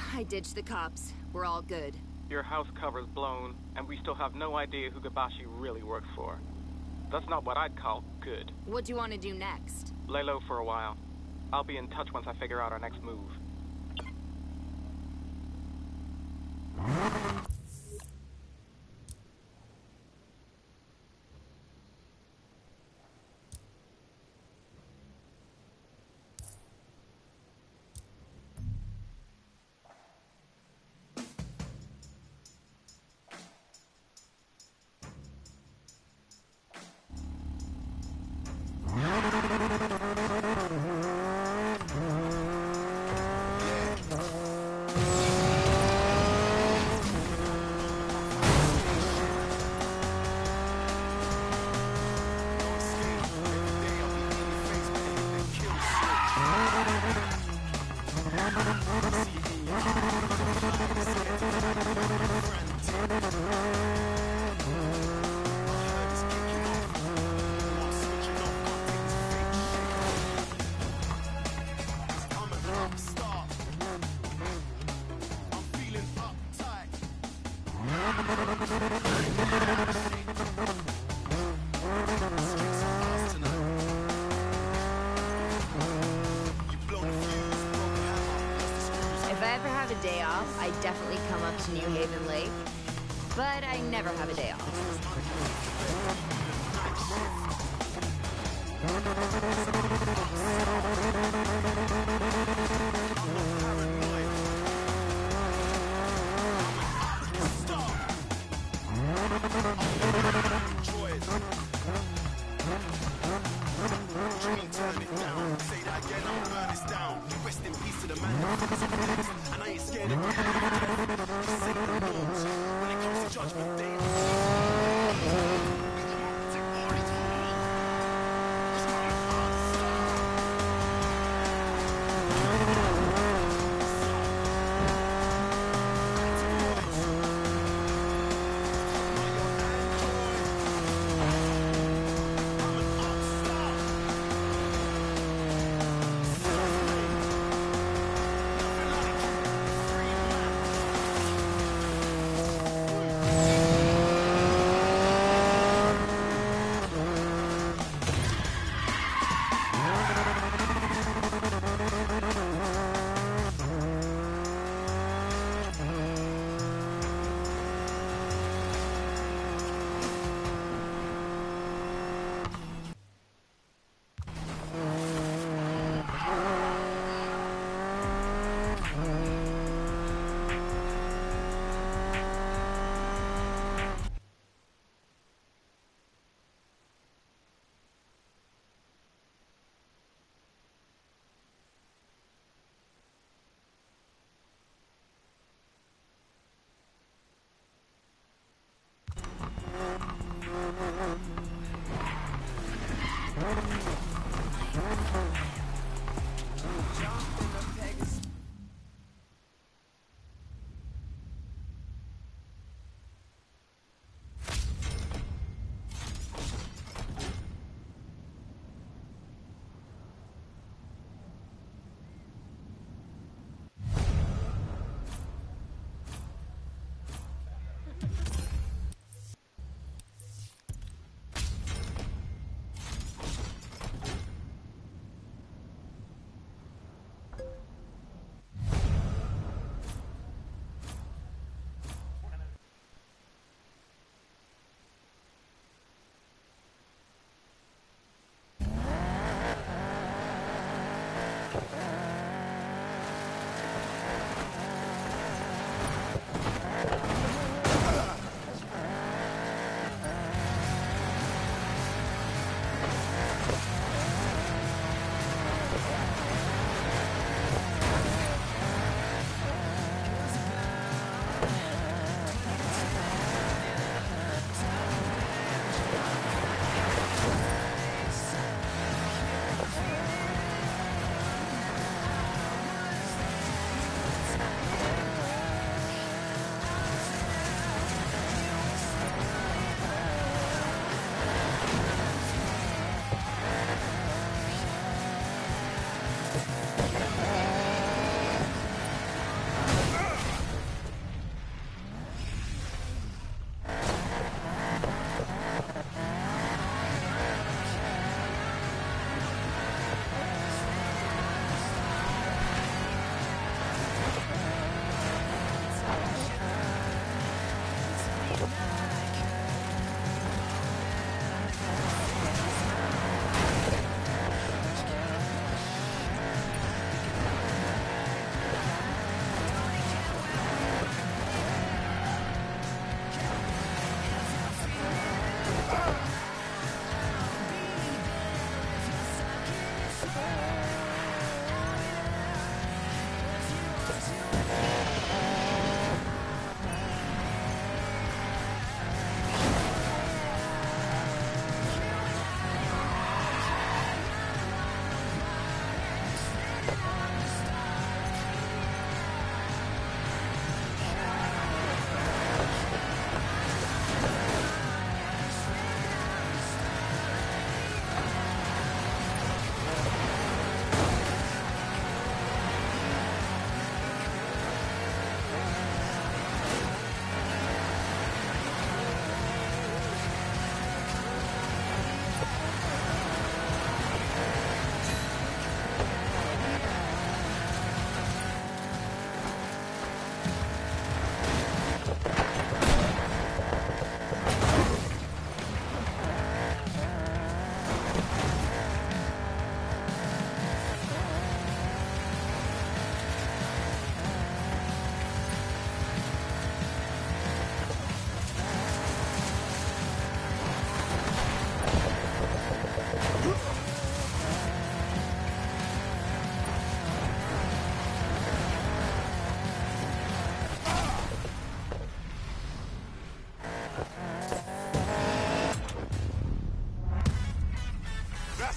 I ditched the cops. We're all good. Your house cover's blown, and we still have no idea who Gabashi really works for. That's not what I'd call good. What do you want to do next? Lay low for a while. I'll be in touch once I figure out our next move. If I ever have a day off, I definitely come up to New Haven Lake. But I never have a day off.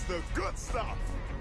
It's the good stuff!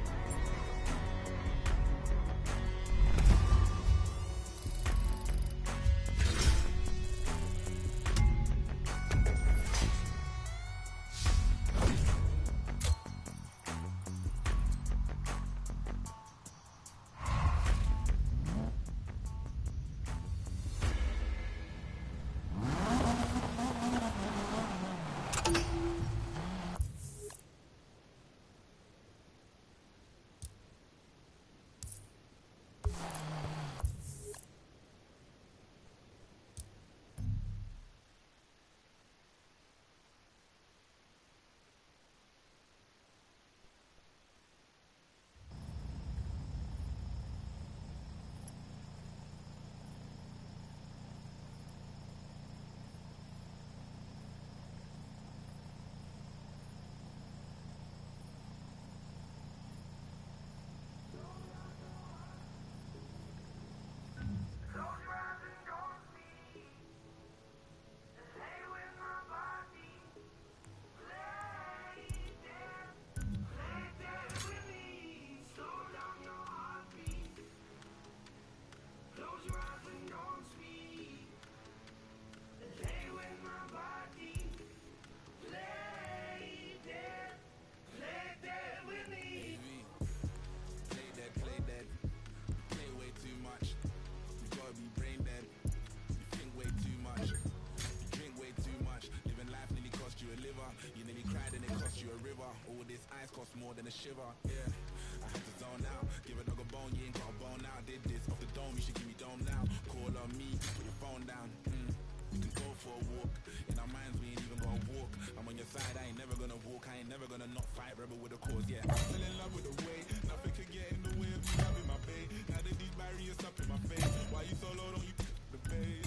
More than a shiver, yeah. I had to zone out, give a dog a bone, you ain't got a bone out. Did this off the dome, you should give me dome now. Call on me, put your phone down. We can go for a walk. In our minds, we ain't even gonna walk. I'm on your side, I ain't never gonna walk. I ain't never gonna not fight, rebel with a cause, yeah. I fell in love with the way, nothing could get in the way of me having my babe. Now that these barriers up in my face, why you so low, don't you the bass?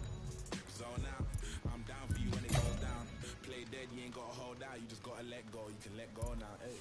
Zone out, I'm down for you when it goes down. Play dead, you ain't gotta hold out, you just gotta let go. You can let go now, hey.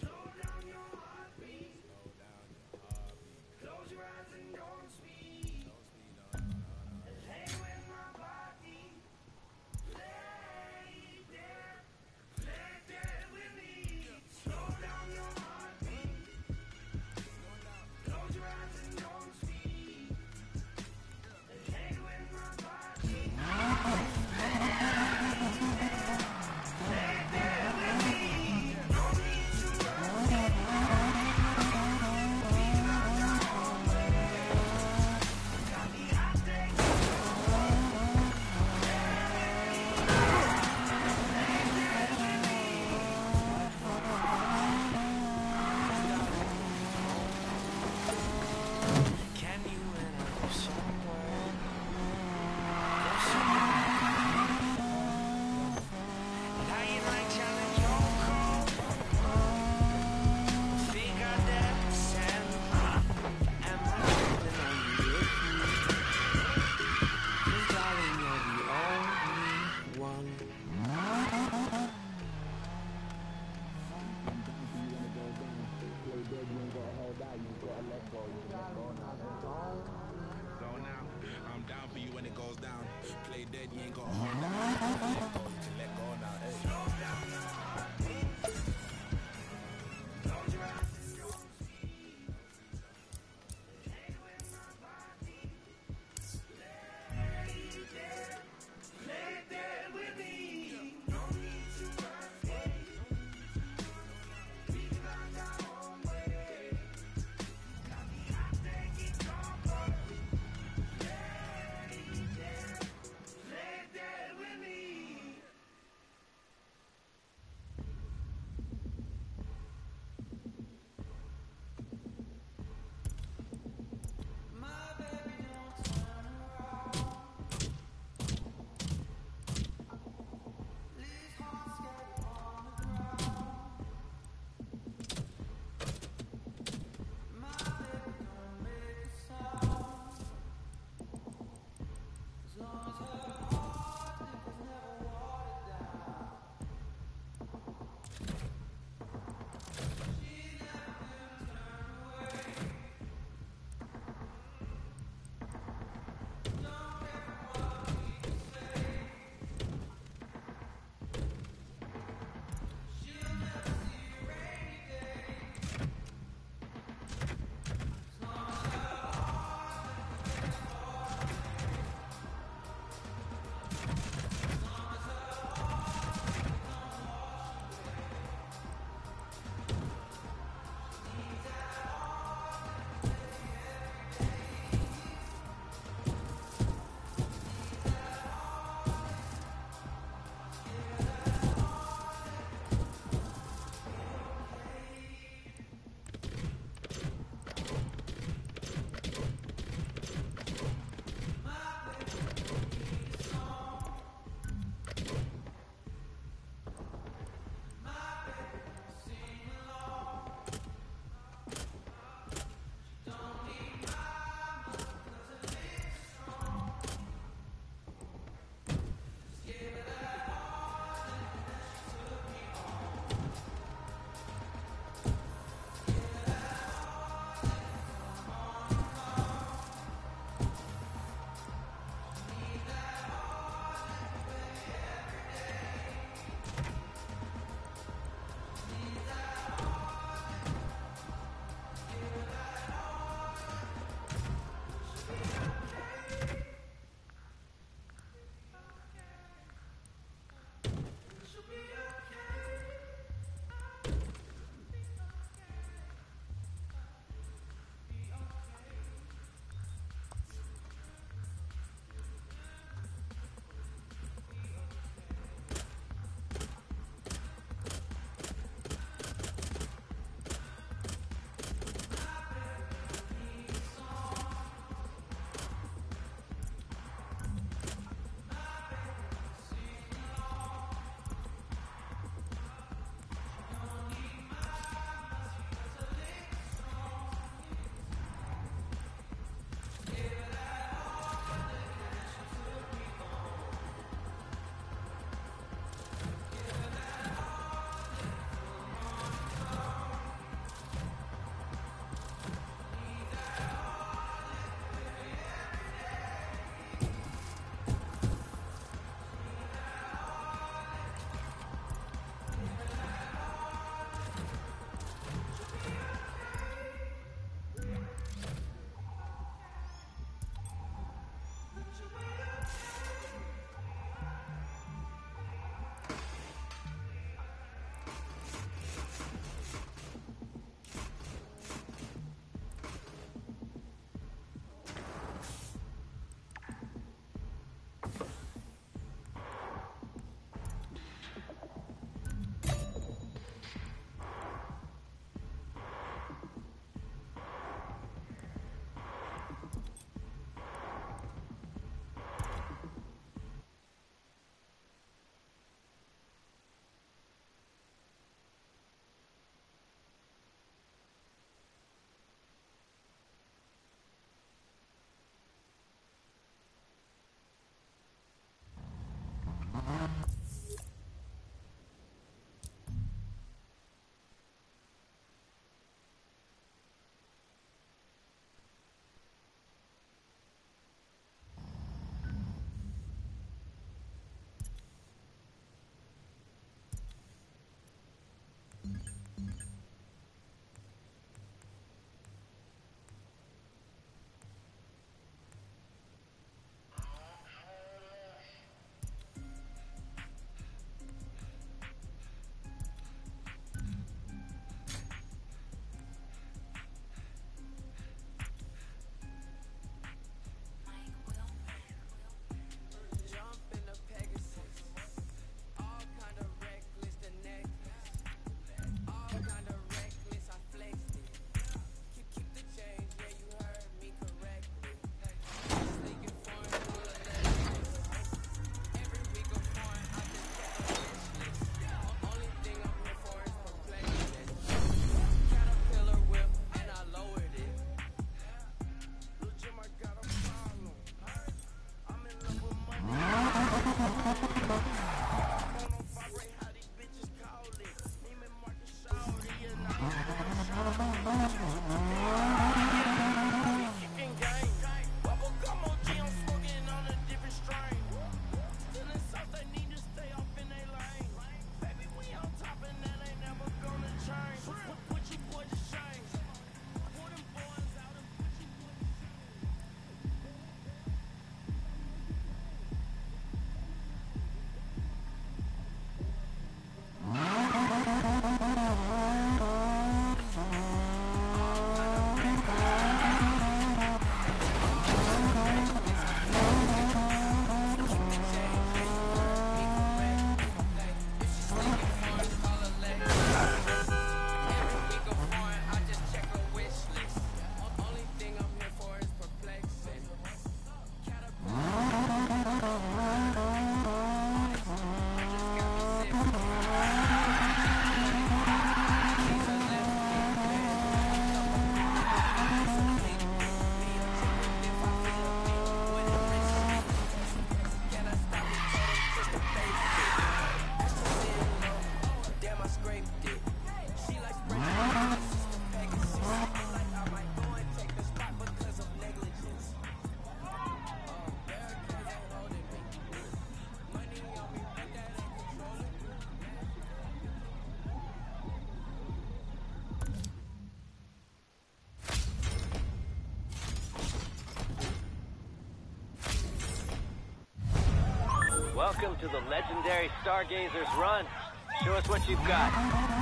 Welcome to the legendary Stargazer's Run. Show us what you've got.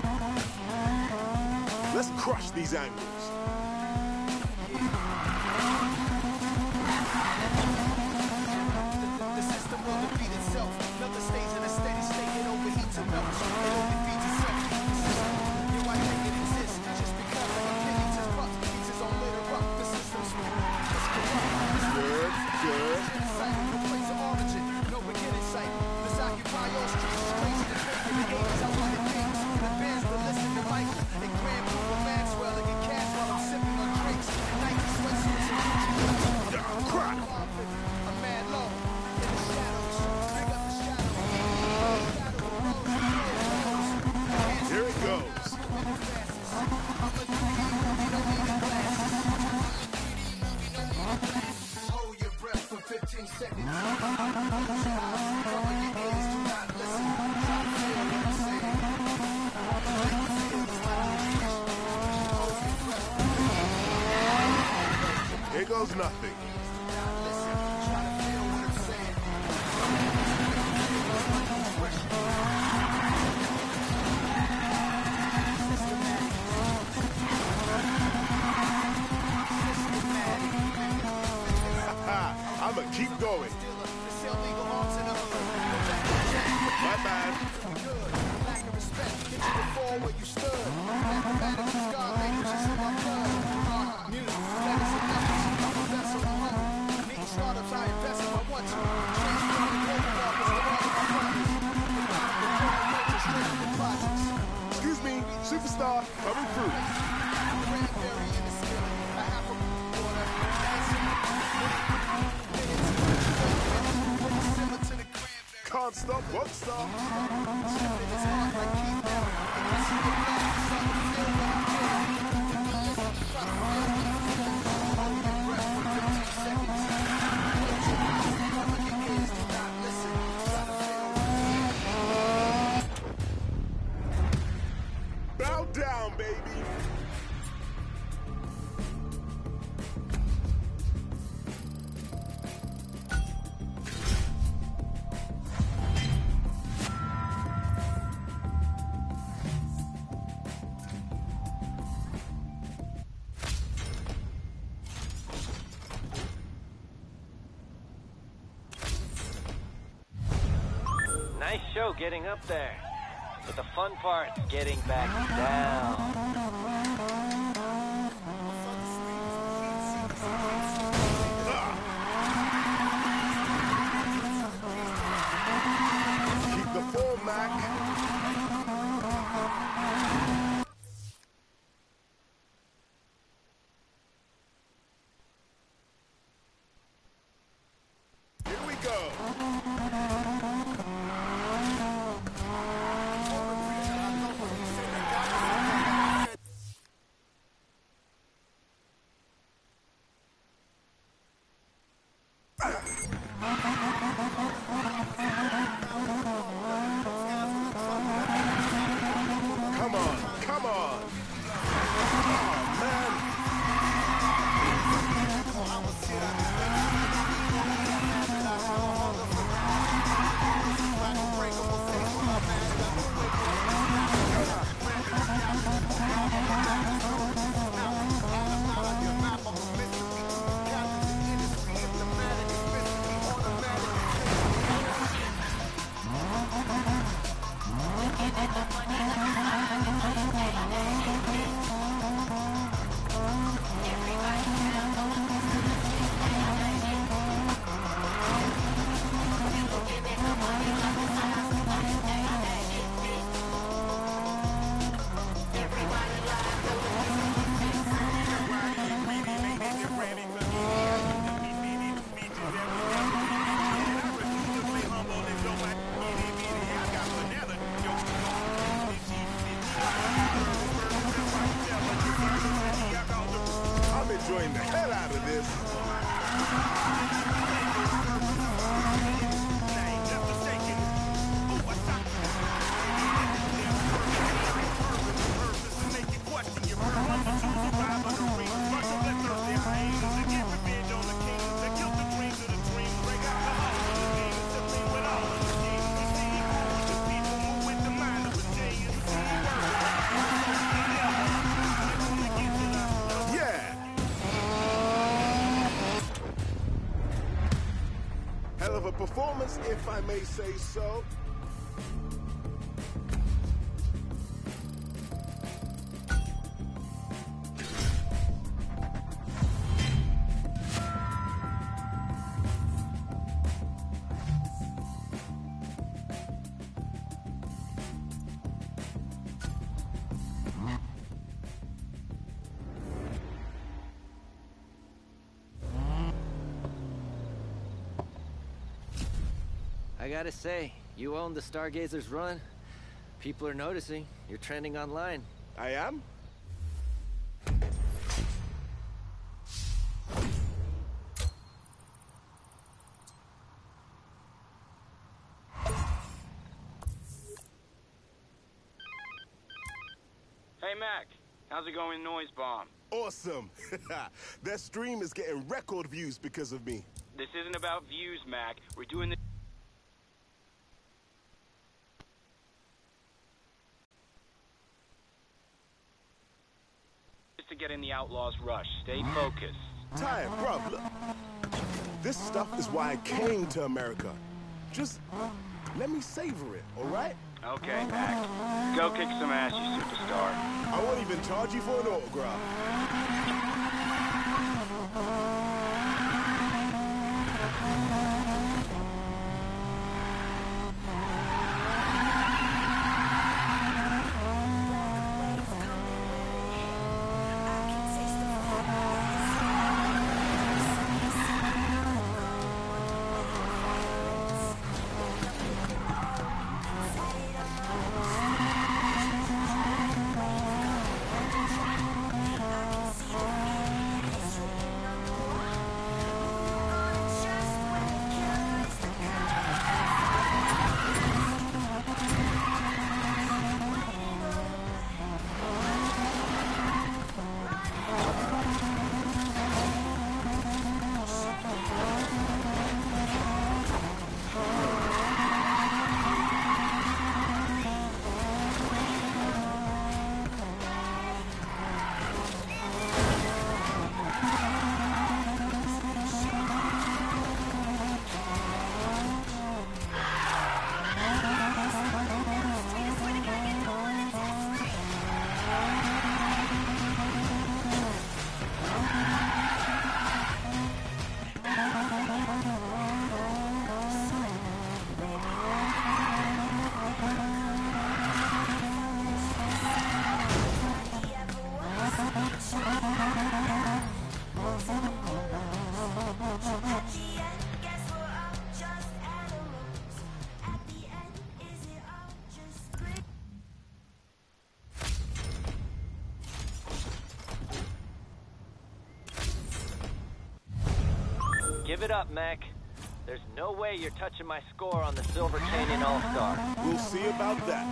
Let's crush these angles. The system will defeat itself. Nothing stays in a steady state. It overheats and melts. It only feeds itself. Yo, I think it exists just because of opinions and bucks. Keeps his own litter up. The system's it's corrupt. Good, good. Genocide, no place of origin, no beginning sight. Let's occupy all streets. It's crazy to think in the 80s I wanted things. The bands to listen to Michael and Grand Pooper Maxwell and get cash while I'm sipping on drinks. Nike sweatsuits and Gucci. Crap! I'm mad low in the shadows. Bring up the shadow. Here it goes. Hold your breath for 15 seconds. Cover your ears, do not listen. Try to feel what I'm saying. Hold your breath. Here goes nothing. Do not listen. Try to feel what I'm saying. Ha! I'ma keep going. It's illegal arms in the hood. My bad. Good. Lack of respect. Get you to fall where you stood. Mathematics is God language is in my blood. Music, letters and numbers. I'm a vessel of home. Need startups, I invest if I want to. Transforming global markets to all of my partners. Excuse me, superstar, coming through. Cranberry in the skillet. A half a water. Simmer to the cranberry. Can't stop, won't stop. It's hard like Keith Allen. It gets in your blood. Something to feel what I'm feeling. Try to feel what I'm feeling. Hold your breath for 15 seconds. Cover your ears, do not listen. Try to feel what I'm feeling. Bow down, baby. Nice show getting up there. But the fun part's getting back down. Keep the form, Mac. Here we go. Stars, if I may say so. I gotta say, you own the Stargazer's run. People are noticing. You're trending online. I am? Hey, Mac. How's it going, Noise Bomb? Awesome. Their stream is getting record views because of me. This isn't about views, Mac. We're doing this to get in the Outlaws' rush. Stay focused. Ty, bruv, look. This stuff is why I came to America. Just let me savor it, all right? Okay, Mac. Go kick some ass, you superstar. I won't even charge you for an autograph. Give it up, Mac. There's no way you're touching my score on the Silver Canyon All-Star. We'll see about that.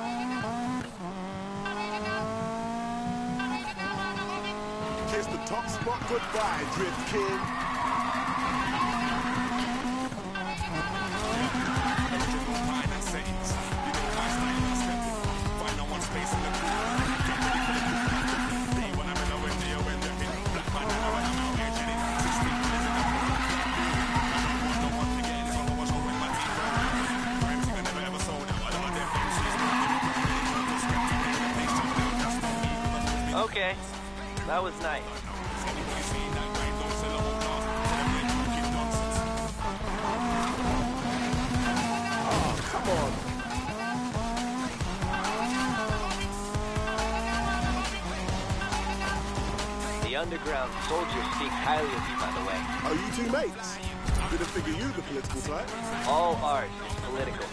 Kiss the top spot goodbye, Drift King. Okay, that was nice. Oh, come on. The underground soldier speaks highly of you, by the way. Are you two mates? Didn't figure you the political type. All art is political.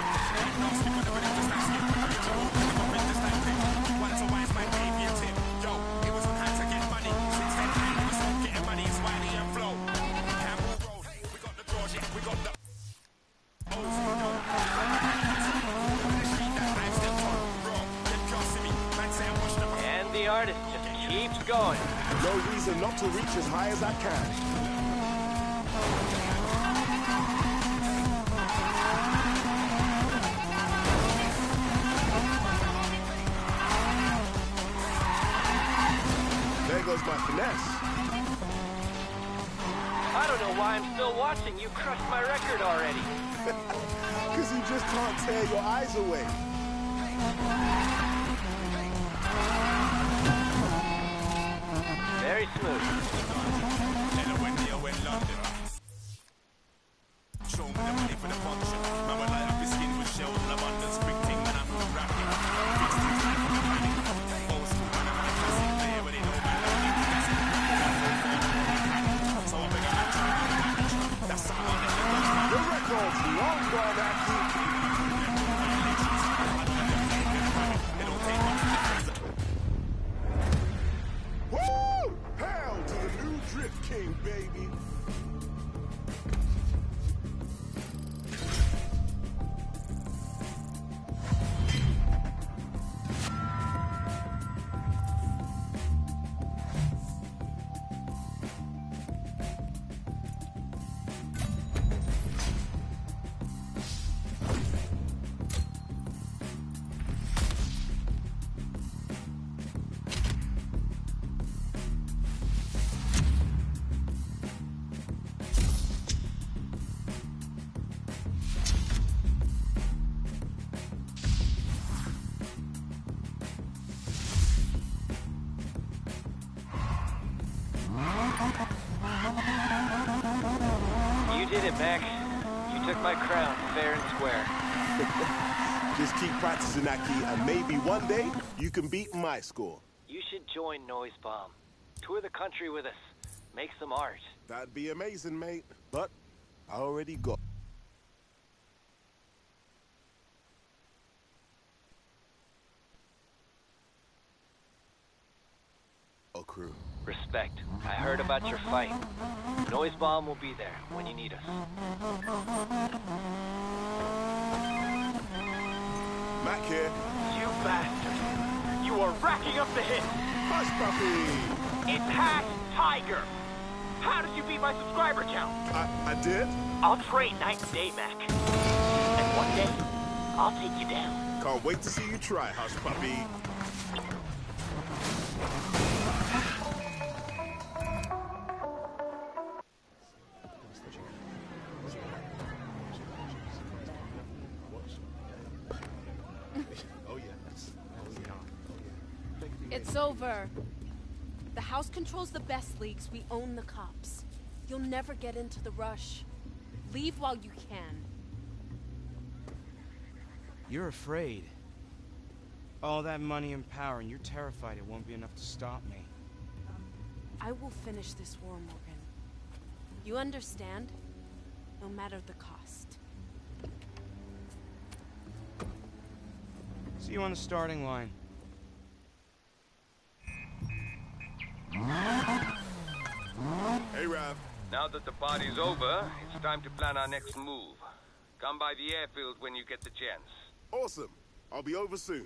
And the artist just keeps going. No reason not to reach as high as I can. There goes my finesse. I don't know why I'm still watching. You crushed my record already. Because he just can't tear your eyes away. Very smooth. Show me the money for the function. Man, when I have his skin with shells and abundance, big thing, man, I'm mood rapping. Old school, man, I'm a classic player, but they know man, I'm a classic. So I'm big on that's something on The record's long gone, Aki. Woo! Hail to the new Drift King, baby. You did it, Mac. You took my crown fair and square. Just keep practicing, Aki, and maybe one day you can beat my score. You should join Noise Bomb. Tour the country with us. Make some art. That'd be amazing, mate. But I already got. A crew. Respect. I heard about your fight. Noise Bomb will be there when you need us. Mac here. You bastard! You are racking up the hits! Hush, puppy. It's Hat Tiger! How did you beat my subscriber count? I did? I'll train night and day, Mac. And one day, I'll take you down. Can't wait to see you try, Hush, puppy. It's over. The house controls the best leagues. We own the cops. You'll never get into the rush. Leave while you can. You're afraid. All that money and power, and you're terrified it won't be enough to stop me. I will finish this war, Morgan. You understand? No matter the cost. See you on the starting line. Hey, Rav. Now that the party's over, it's time to plan our next move. Come by the airfield when you get the chance. Awesome. I'll be over soon.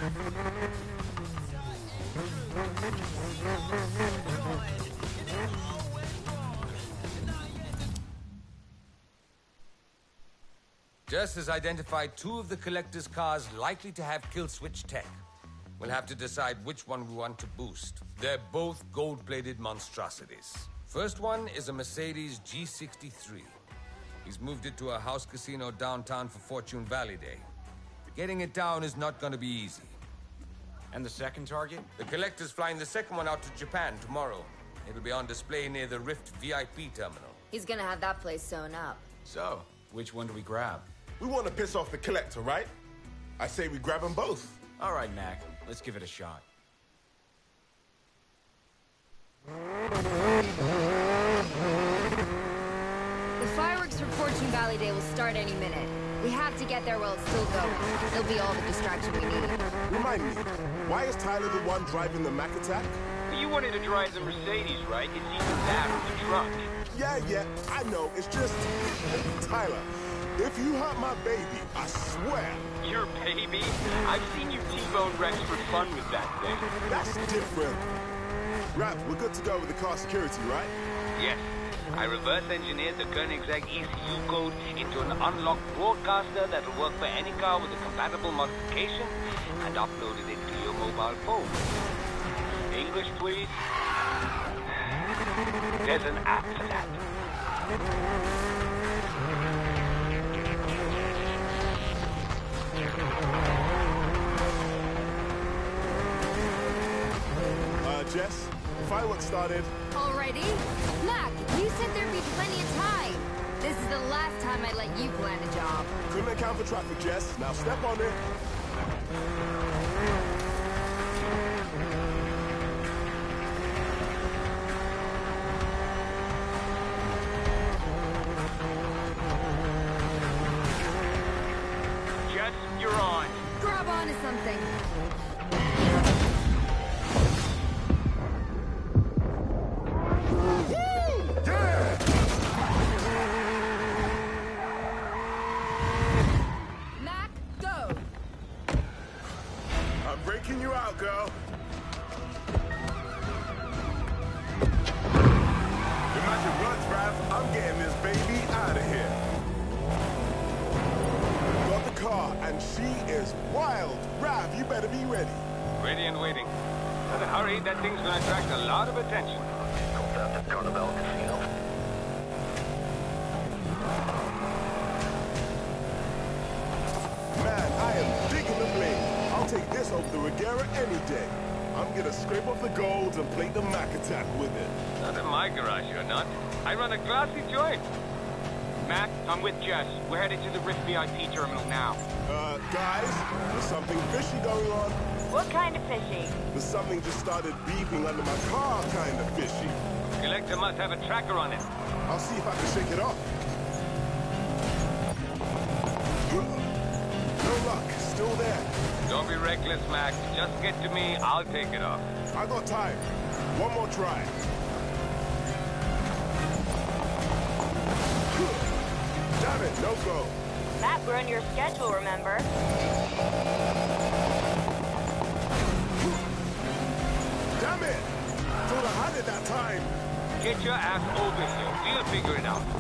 Jess has identified two of the Collector's cars likely to have kill switch tech. We'll have to decide which one we want to boost. They're both gold-plated monstrosities. First one is a Mercedes G63. He's moved it to a house casino downtown for Fortune Valley Day. Getting it down is not going to be easy. And the second target? The Collector's flying the second one out to Japan tomorrow. It'll be on display near the Rift VIP terminal. He's gonna have that place sewn up. So, which one do we grab? We want to piss off the Collector, right? I say we grab them both. All right, Mac. Let's give it a shot. The fireworks for Fortune Valley Day will start any minute. We have to get there while it's still going. It'll be all the distraction we need. Remind me, why is Tyler the one driving the Mac attack? You wanted to drive the Mercedes, right? It's either that or the truck. Yeah, I know. It's just... Tyler, if you hurt my baby, I swear. Your baby? I've seen you T-bone Rex for fun with that thing. That's different. Raph, we're good to go with the car security, right? Yes. I reverse engineered the Koenigsegg ECU code into an unlocked broadcaster that will work for any car with a compatible modification and uploaded it to your mobile phone. English, please? There's an app for that. Jess, fireworks started. Already? Mac, you said there'd be plenty of time. This is the last time I'd let you plan a job. Couldn't account for traffic, Jess. Now step on it. Jess, you're on. Grab onto something. Mac, go. I'm breaking you out, girl. The magic works, Raph. I'm getting this baby out of here. Got the car, and she is wild. Raph, you better be ready. Ready and waiting. Better hurry, that thing's gonna attract a lot of attention. Confirmed at Carnival Casino. Man, I am digging the blade. I'll take this over the Regera any day. I'm gonna scrape off the gold and plate the Mac attack with it. Not in my garage, you're not. I run a classy joint. Mac, I'm with Jess. We're headed to the Rift VIP terminal now. Guys, there's something fishy going on. What kind of fishy? There's something just started beeping under my car, kind of fishy. Collector must have a tracker on it. I'll see if I can shake it off. No luck, still there. Don't be reckless, Mac. Just get to me, I'll take it off. I got time. One more try. Damn it, no go. Matt, we're on your schedule, remember? Damn it! Thought I had it that time. Get your ass over here. We'll figure it out.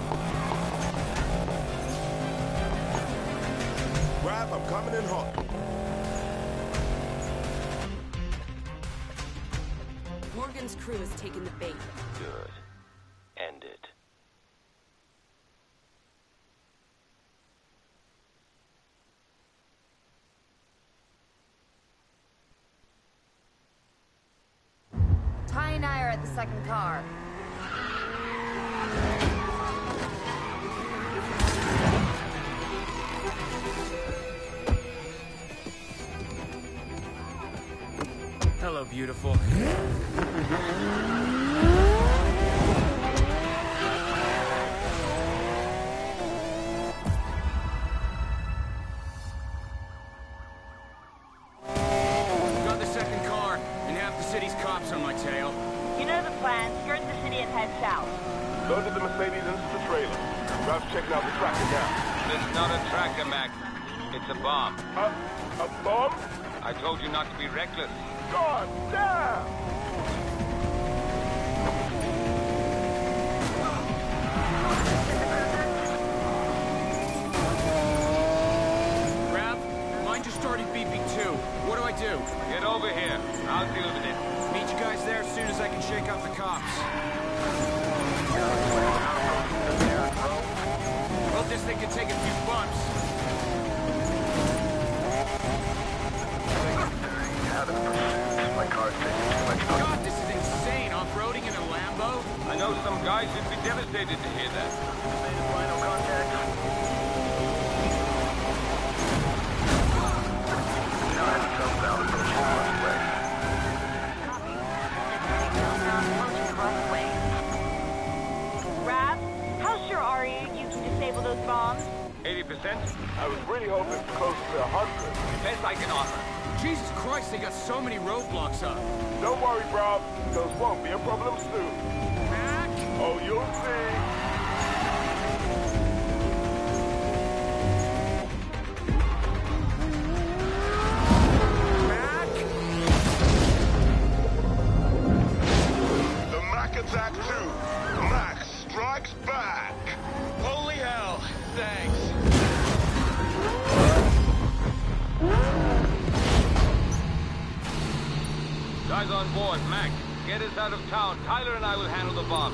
Raph, I'm coming in hot. Morgan's crew has taken the bait. Good. End it. Ty and I are at the second car. Hello, beautiful. Got the second car, and half the city's cops on my tail. You know the plan. Skirt the city and head south. Loaded the Mercedes into the trailer. Raph's checking out the tracker now. It's not a tracker, Mac. It's a bomb. A bomb? I told you not to be reckless. God damn! Rav, mine just started beeping too. What do I do? Get over here. I'll deal with it. Meet you guys there as soon as I can shake off the cops. Hope this thing can take a few bumps. My car's taking too much. God, this is insane. Off-roading in a Lambo? I know some guys who'd be devastated to hear that. Final contact. Now I have to come down and push the Rav, how sure are you can disable those bombs? 80%? I was really hoping it's close to 100. Best I can offer. Jesus Christ, they got so many roadblocks up. Don't worry, bro. Those won't be a problem soon. Mac? Oh, you'll see. Mac? The Mac attack 2. Mac strikes back. Holy hell. Thanks. Guys on board. Mac, get us out of town. Tyler and I will handle the bombs.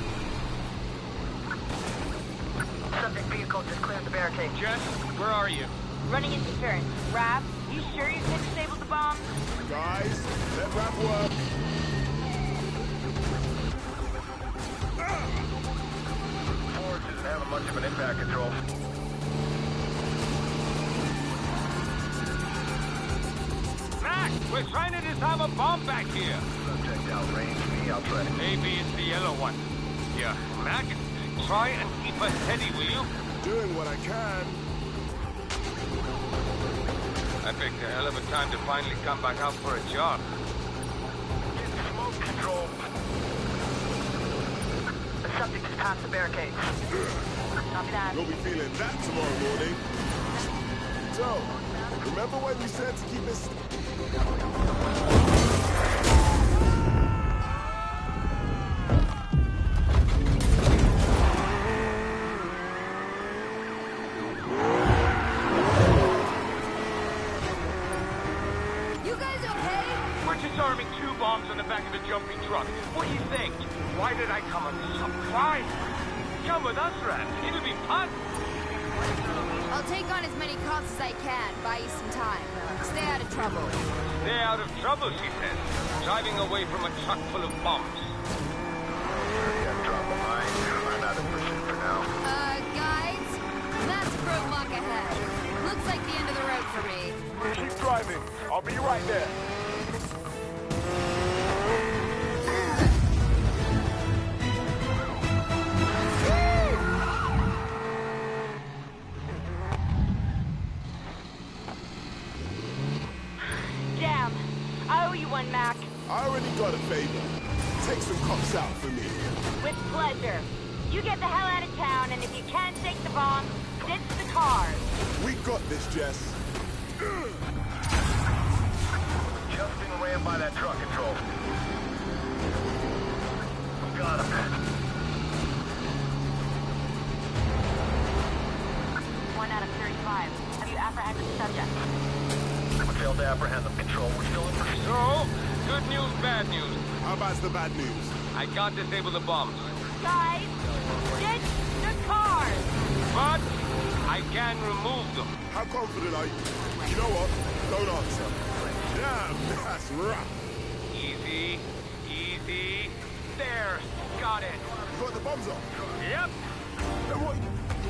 Subject vehicle just cleared the barricade. Jess, where are you? Running interference. Rav, you sure you can disable the bombs? Guys, let Rav work. Forge isn't having much of an impact control. Mac, we're trying to disarm a bomb back here. Subject outrange me, I'll try to... Maybe it's the yellow one. Yeah, Mac, try and keep us steady, will you? Doing what I can. I picked a hell of a time to finally come back out for a job. Get smoke control. The subject has passed the barricades. Copy that. You'll be feeling that tomorrow morning. So, remember when we said to keep it... You guys okay? We're disarming 2 bombs on the back of a jumping truck. What do you think? Why did I come on some crime? Come with us, Rat. It'll be fun. I'll take on as many cops as I can, buy you some time. Stay out of trouble. Stay out of trouble, she says. Driving away from a truck full of bombs. Yeah, drop a line. I'm out of pursuit for now. Guys? That's roadblock ahead. Looks like the end of the road for me. Keep driving. I'll be right there. Damn. I owe you one, Mac. I already got a favor. Take some cops out for me. With pleasure. You get the hell out of town, and if you can't take the bombs, ditch the cars. We got this, Jess. Just been ran by that truck control. Got him. 1 out of 35. Have you apprehended the subject? We failed to apprehend them. Control, we're still in pursuit. So, good news, bad news. How about the bad news? I can't disable the bombs. Guys, ditch the cars! But I can remove them. How confident are you? You know what? Don't answer. Damn, that's rough. Easy, easy. There, got it. You got the bombs off? Yep. Then what?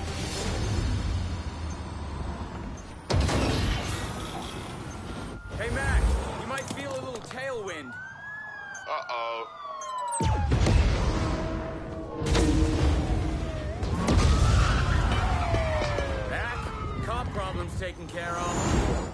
Hey, Mac, you might feel a little tailwind. Uh-oh. Mac, cop problem's taken care of.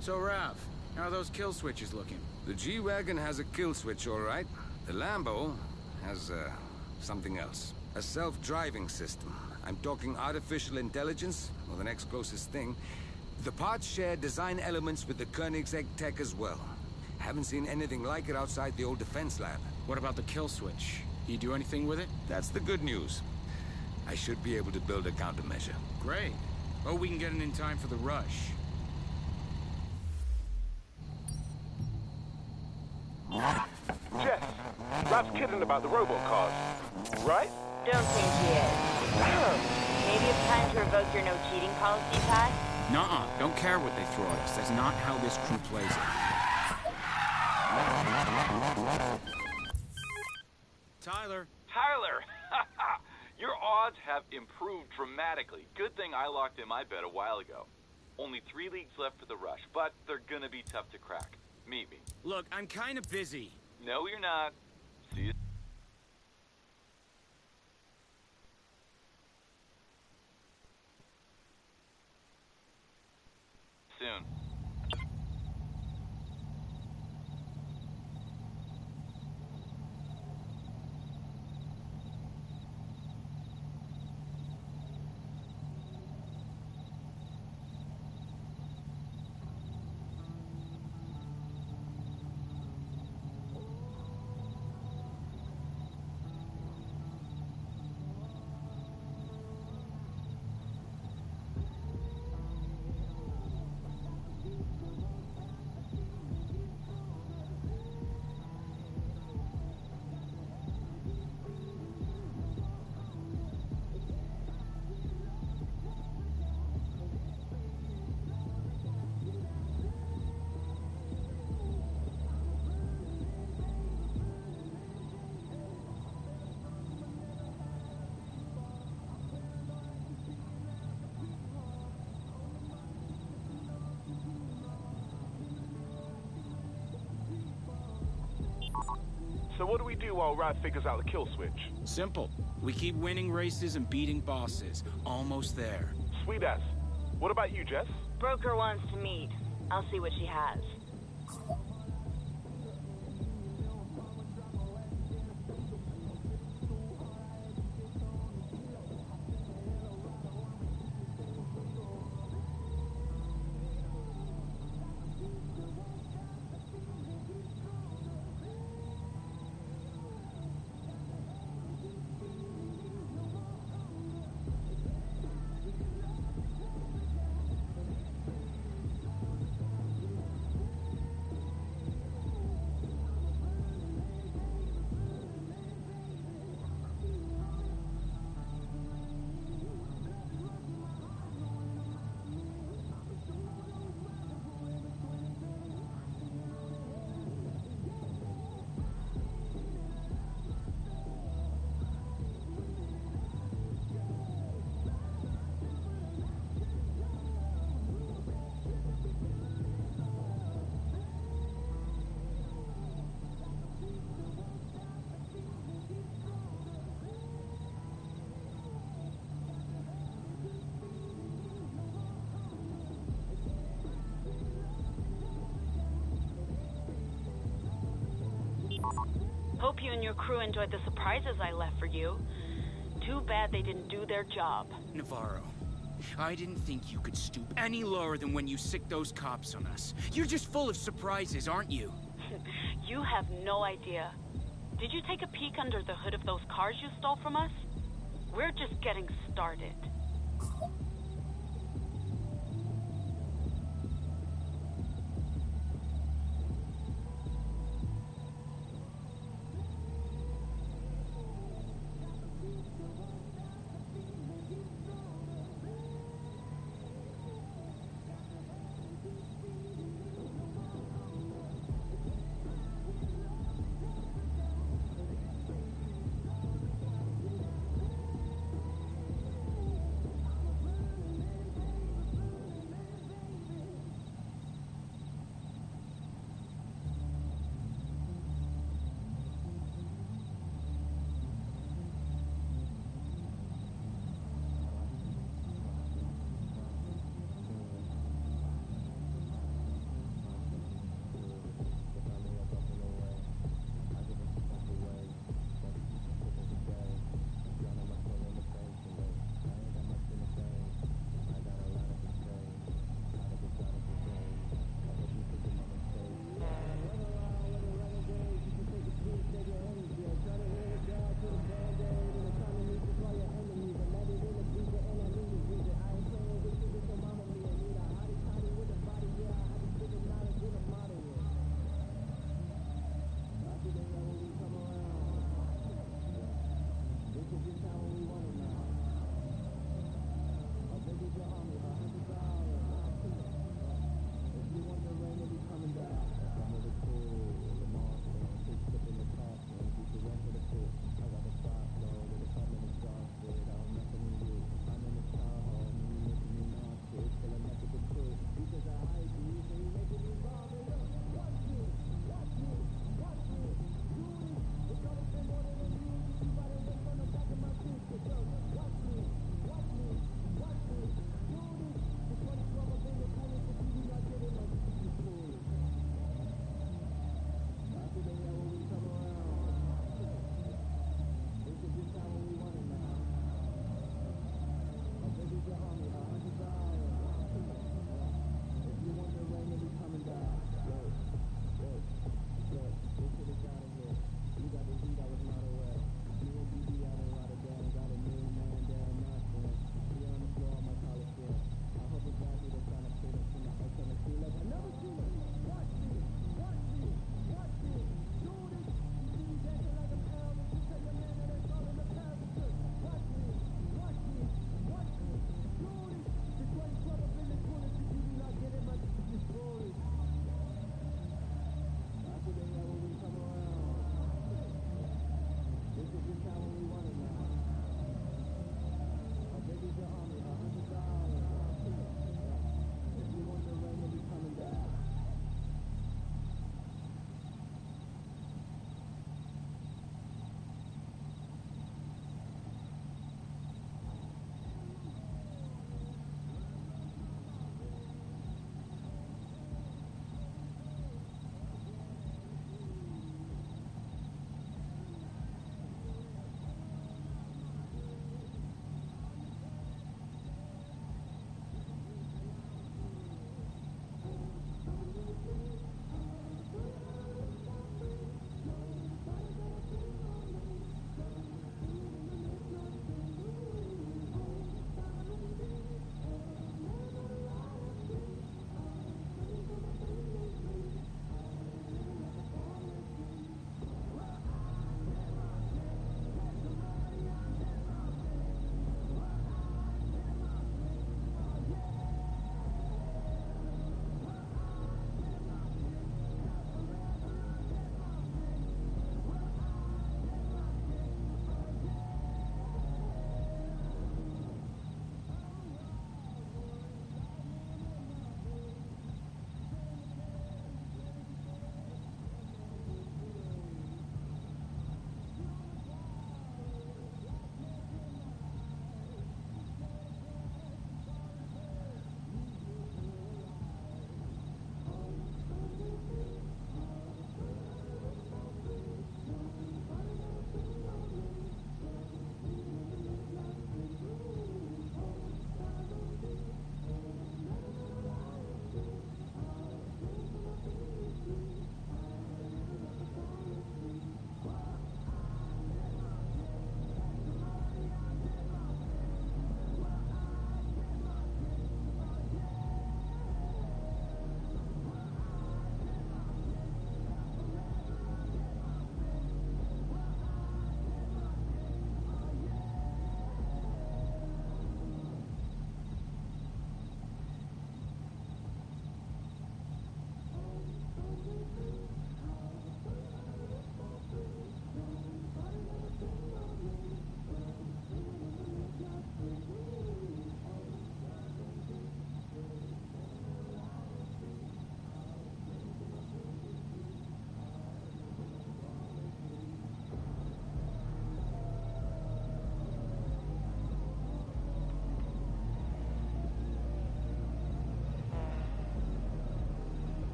So, Rav, how are those kill switches looking? The G-Wagon has a kill switch, all right. The Lambo has, something else. A self-driving system. I'm talking artificial intelligence, or the next closest thing. The parts share design elements with the Koenigsegg tech as well. Haven't seen anything like it outside the old defense lab. What about the kill switch? You do anything with it? That's the good news. I should be able to build a countermeasure. Great. Oh, we can get it in time for the rush. Jess, Rav's kidding about the robocars, right? Don't think he is. Maybe it's time to revoke your no cheating policy, Ty? Nuh-uh. Don't care what they throw at us. That's not how this crew plays it. Tyler. Tyler! Your odds have improved dramatically. Good thing I locked in my bet a while ago. Only 3 leagues left for the rush, but they're gonna be tough to crack. Meet me. Look, I'm kind of busy. No, you're not. See you soon. So what do we do while Rav figures out the kill switch? Simple. We keep winning races and beating bosses. Almost there. Sweet ass. What about you, Jess? Broker wants to meet. I'll see what she has. Hope you and your crew enjoyed the surprises I left for you. Too bad they didn't do their job. Navarro, I didn't think you could stoop any lower than when you sicked those cops on us. You're just full of surprises, aren't you? You have no idea. Did you take a peek under the hood of those cars you stole from us? We're just getting started.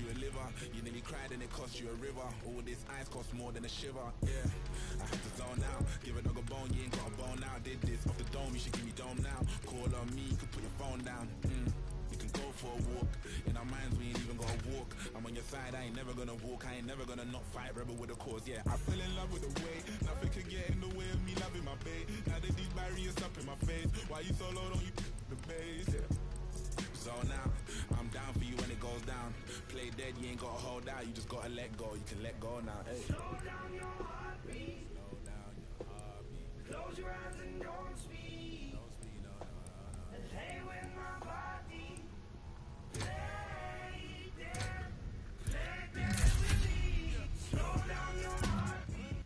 you a liver. You nearly cried and it cost you a river. All this ice costs more than a shiver. Yeah, I had to zone out. Give a dog a bone, you ain't got a bone out. Did this off the dome, you should give me dome now. Call on me, you can put your phone down. You can go for a walk. In our minds, we ain't even gonna walk. I'm on your side, I ain't never gonna walk. I ain't never gonna not fight, rebel with a cause. Yeah, I fell in love with the way. Nothing could get in the way of me loving my babe. Now that these barriers up in my face. Why you so low, don't you the bass? Yeah. So now, I'm down for you when it goes down. Play dead, you ain't gotta hold out. You just gotta let go. You can let go now. Hey. Slow down your heartbeat. Slow down your heartbeat. Close your eyes and don't speak. Don't speak, no. Lay with my body. Play dead with me. Slow down your heartbeat.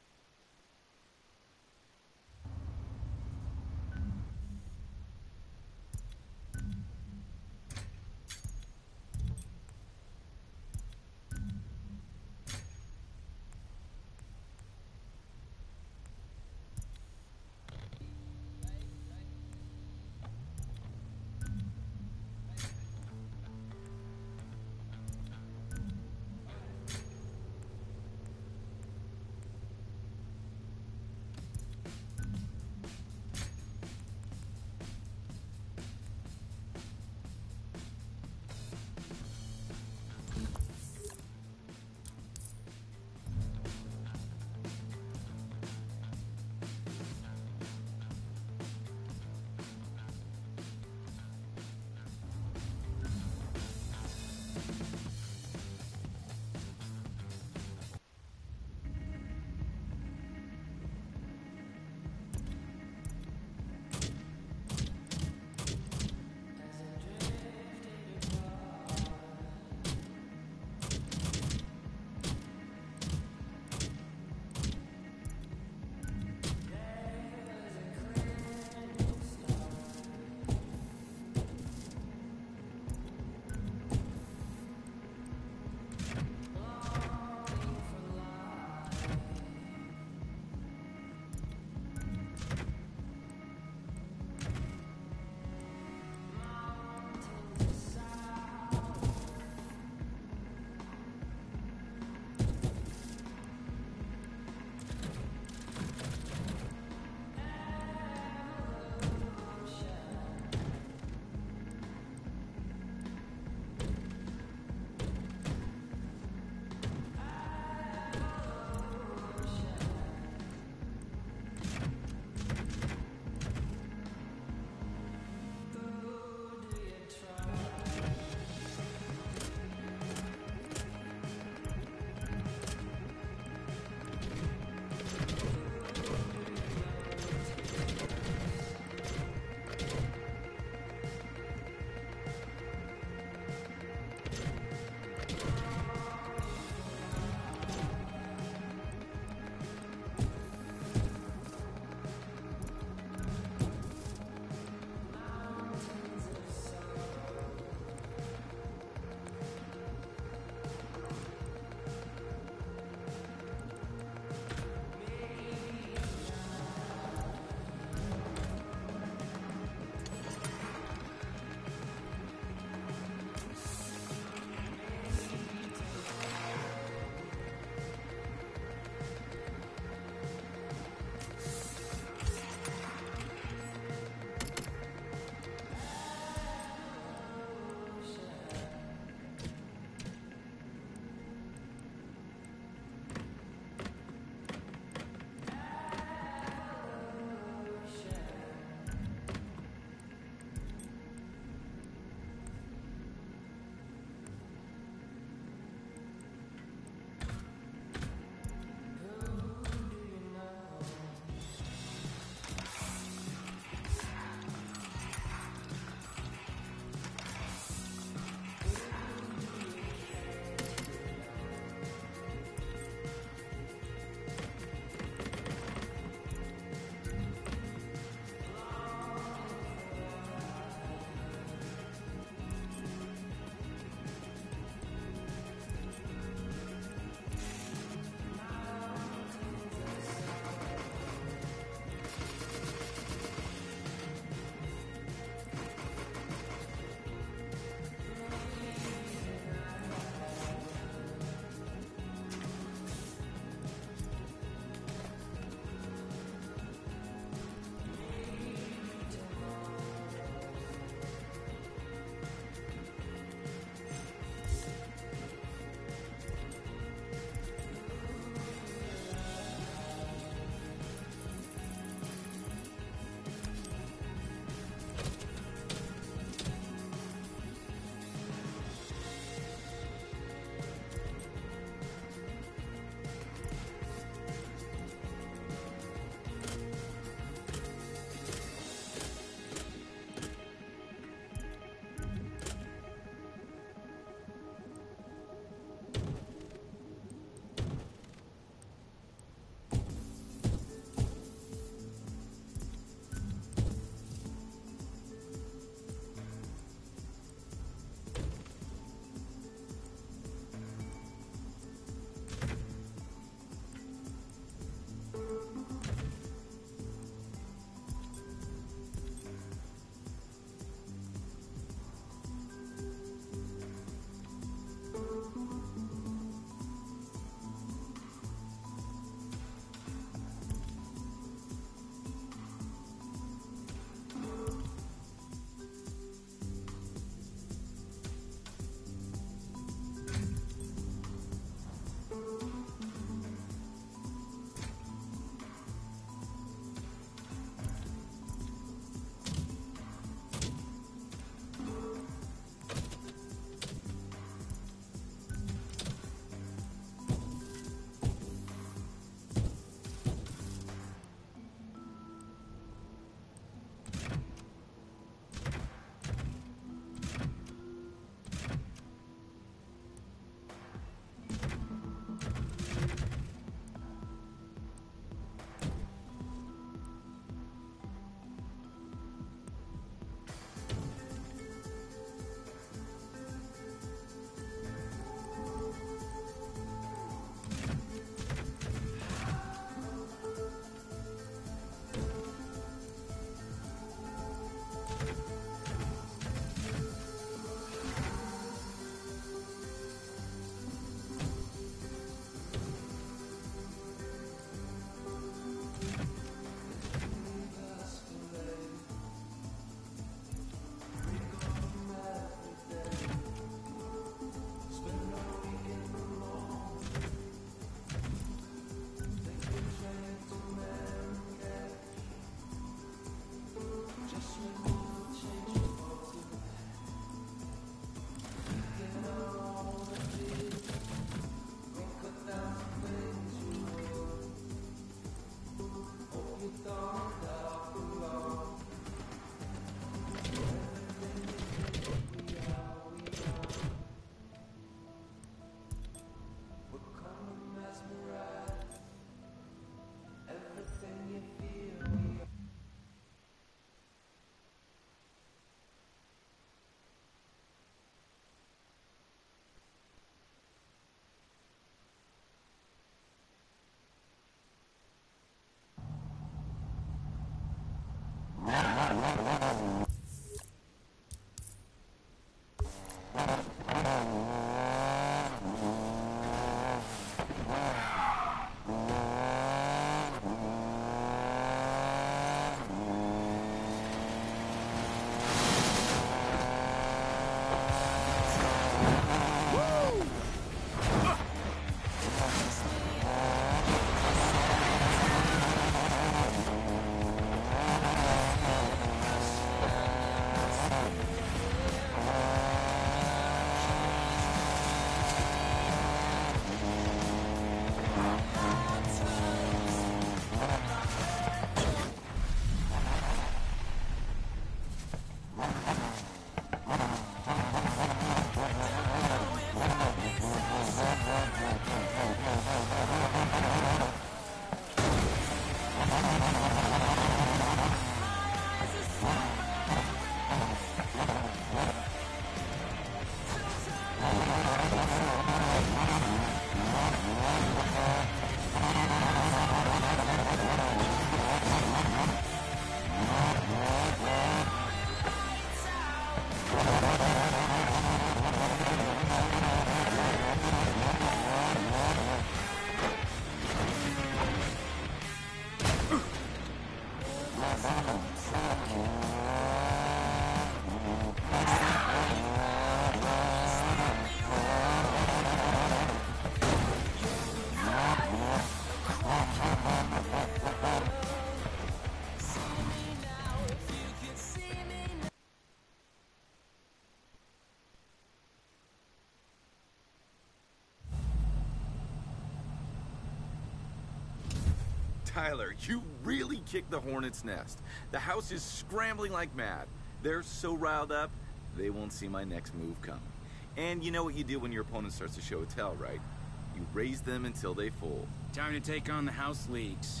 Tyler, you really kicked the hornet's nest. The house is scrambling like mad. They're so riled up, they won't see my next move coming. And you know what you do when your opponent starts to show a tell, right? You raise them until they fold. Time to take on the house leagues.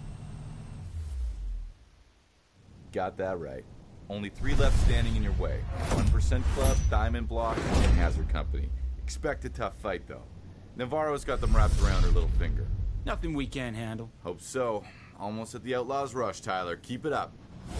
Got that right. Only 3 left standing in your way. 1% Club, Diamond Block, and Hazard Company. Expect a tough fight, though. Navarro's got them wrapped around her little finger. Nothing we can't handle. Hope so. Almost at the Outlaws' rush, Tyler. Keep it up.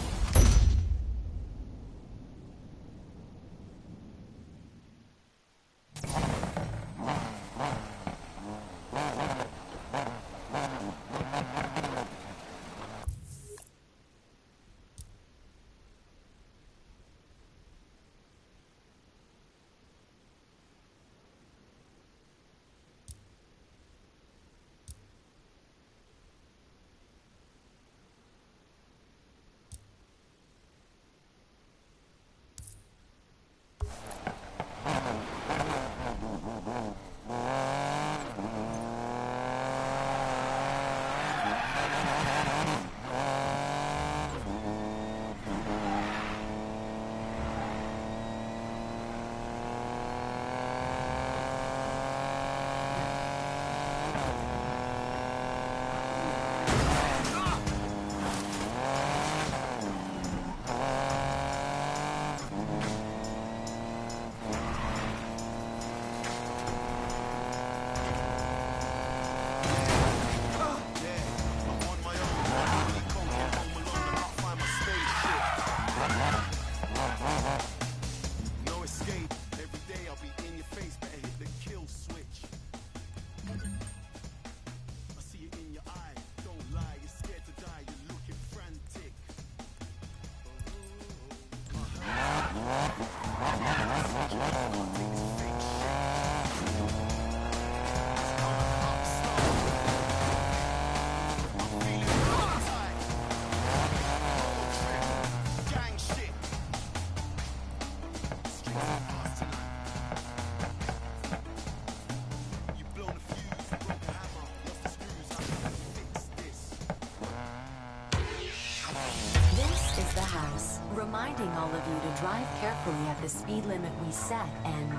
Reminding all of you to drive carefully at the speed limit we set and...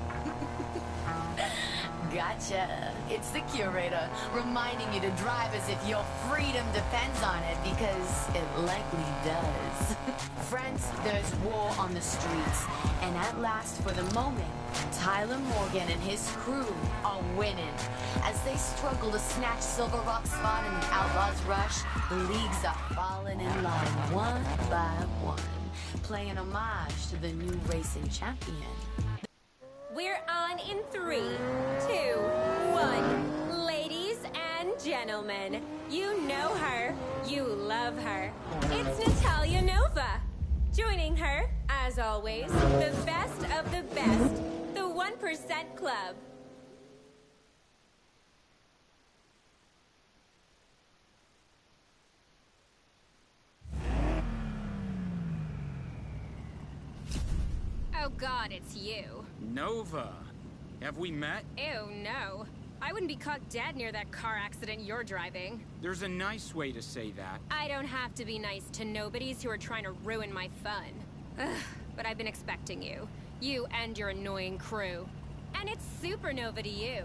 Gotcha. It's the curator, reminding you to drive as if your freedom depends on it, because it likely does. Friends, there's war on the streets, and at last, for the moment, Tyler Morgan and his crew are winning. As they struggle to snatch Silver Rock's spot in the Outlaws' rush, the leagues are falling in line one by one, playing homage to the new racing champion. We're on in 3, 2, 1. Ladies and gentlemen, you know her, you love her. It's Natalia Nova. Joining her, as always, the best of the best, the 1% Club. Oh God, it's you. Nova. Have we met? Ew, no. I wouldn't be caught dead near that car accident you're driving. There's a nice way to say that. I don't have to be nice to nobodies who are trying to ruin my fun. Ugh, but I've been expecting you. You and your annoying crew. And it's Supernova to you.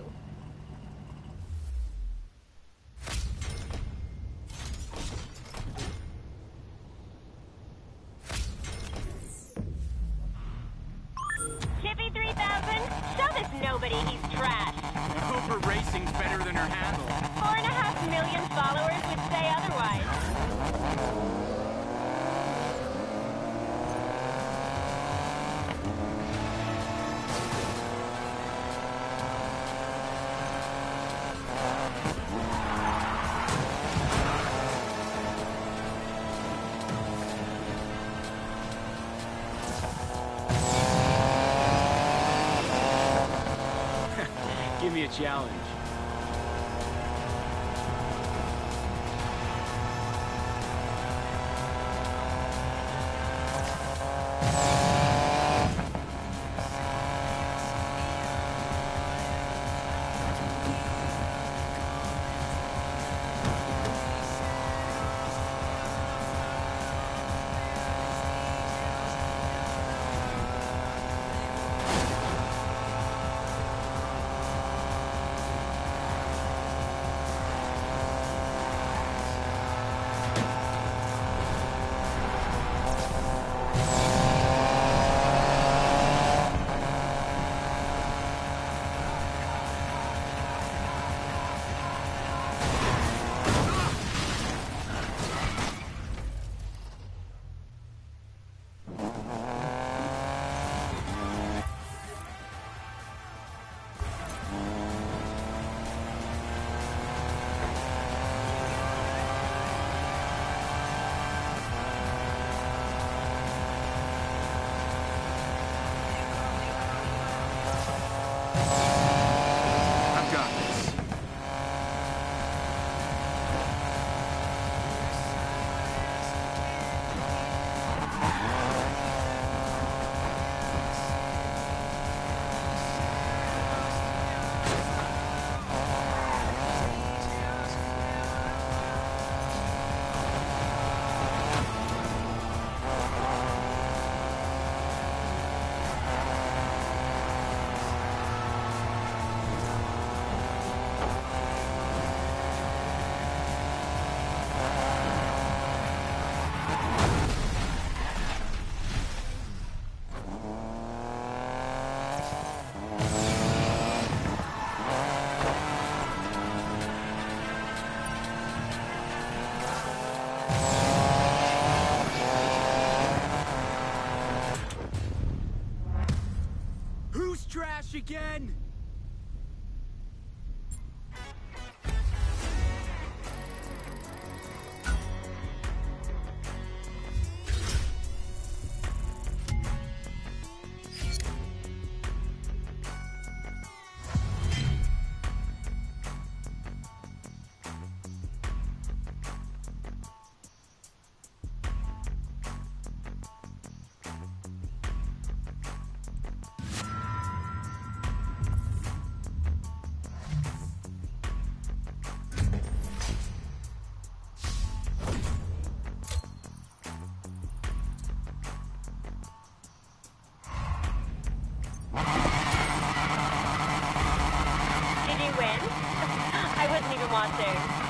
Chippy 3000, show this nobody he's trash. I hope her racing's better than her handle. 4.5 million followers would say otherwise. Give me a challenge.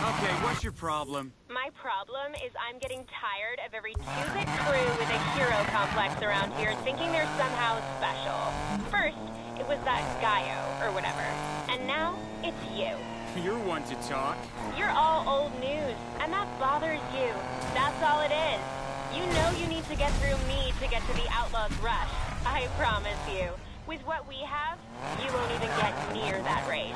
Okay, what's your problem? My problem is I'm getting tired of every two-bit crew with a hero complex around here thinking they're somehow special. First, it was that Gaio, or whatever. And now, it's you. You're one to talk. You're all old news, and that bothers you. That's all it is. You know you need to get through me to get to the Outlaws Rush. I promise you. With what we have, you won't even get near that race.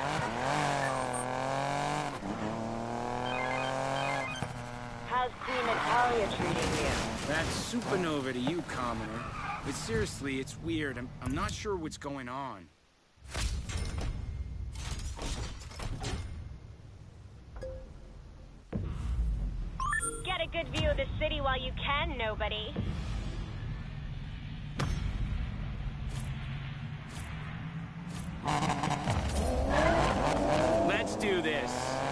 How's Queen Natalia treating you? That's supernova to you, Commoner. But seriously, it's weird. I'm not sure what's going on. Get a good view of the city while you can, nobody. Let's do this.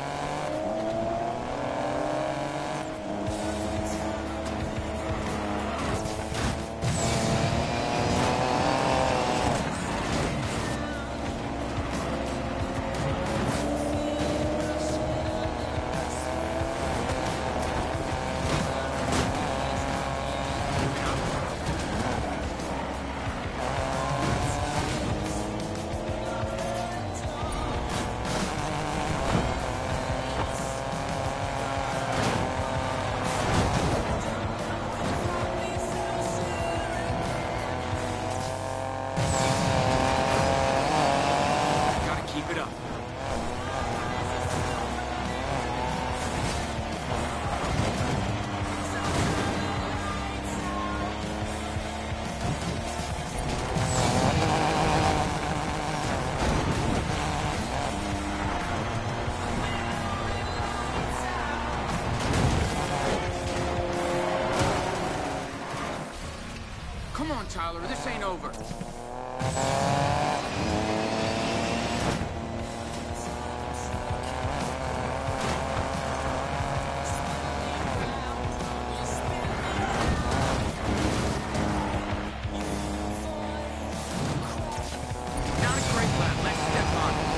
Come on, Tyler, this ain't over. Not a great lap. Let's step on it.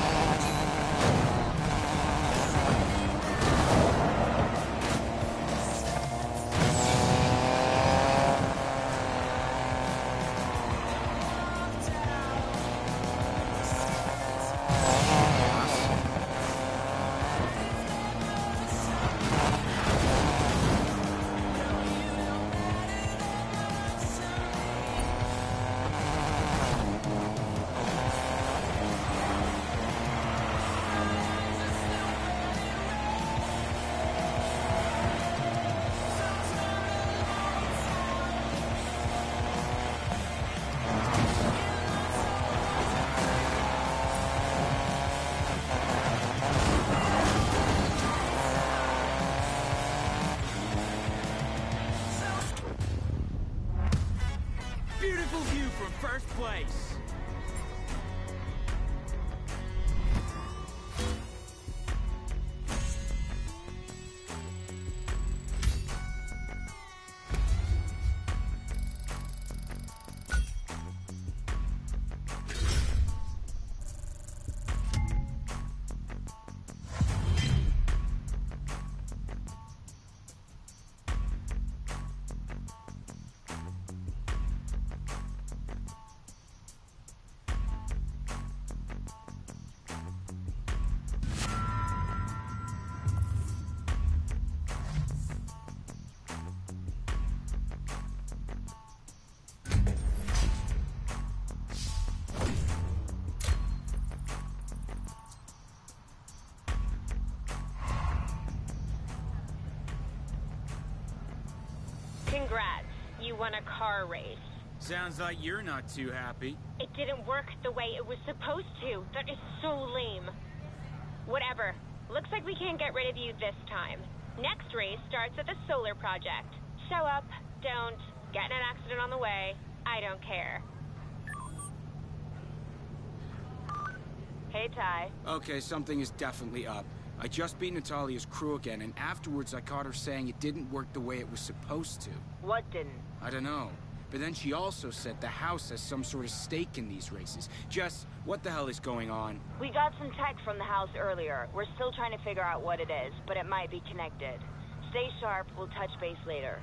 Beautiful view from first place. Congrats. You won a car race. Sounds like you're not too happy. It didn't work the way it was supposed to. That is so lame. Whatever. Looks like we can't get rid of you this time. Next race starts at the Solar Project. Show up, don't, get in an accident on the way. I don't care. Hey, Ty. Okay, something is definitely up. I just beat Natalia's crew again, and afterwards I caught her saying it didn't work the way it was supposed to. What didn't? I don't know. But then she also said the house has some sort of stake in these races. Jess, what the hell is going on? We got some tech from the house earlier. We're still trying to figure out what it is, but it might be connected. Stay sharp. We'll touch base later.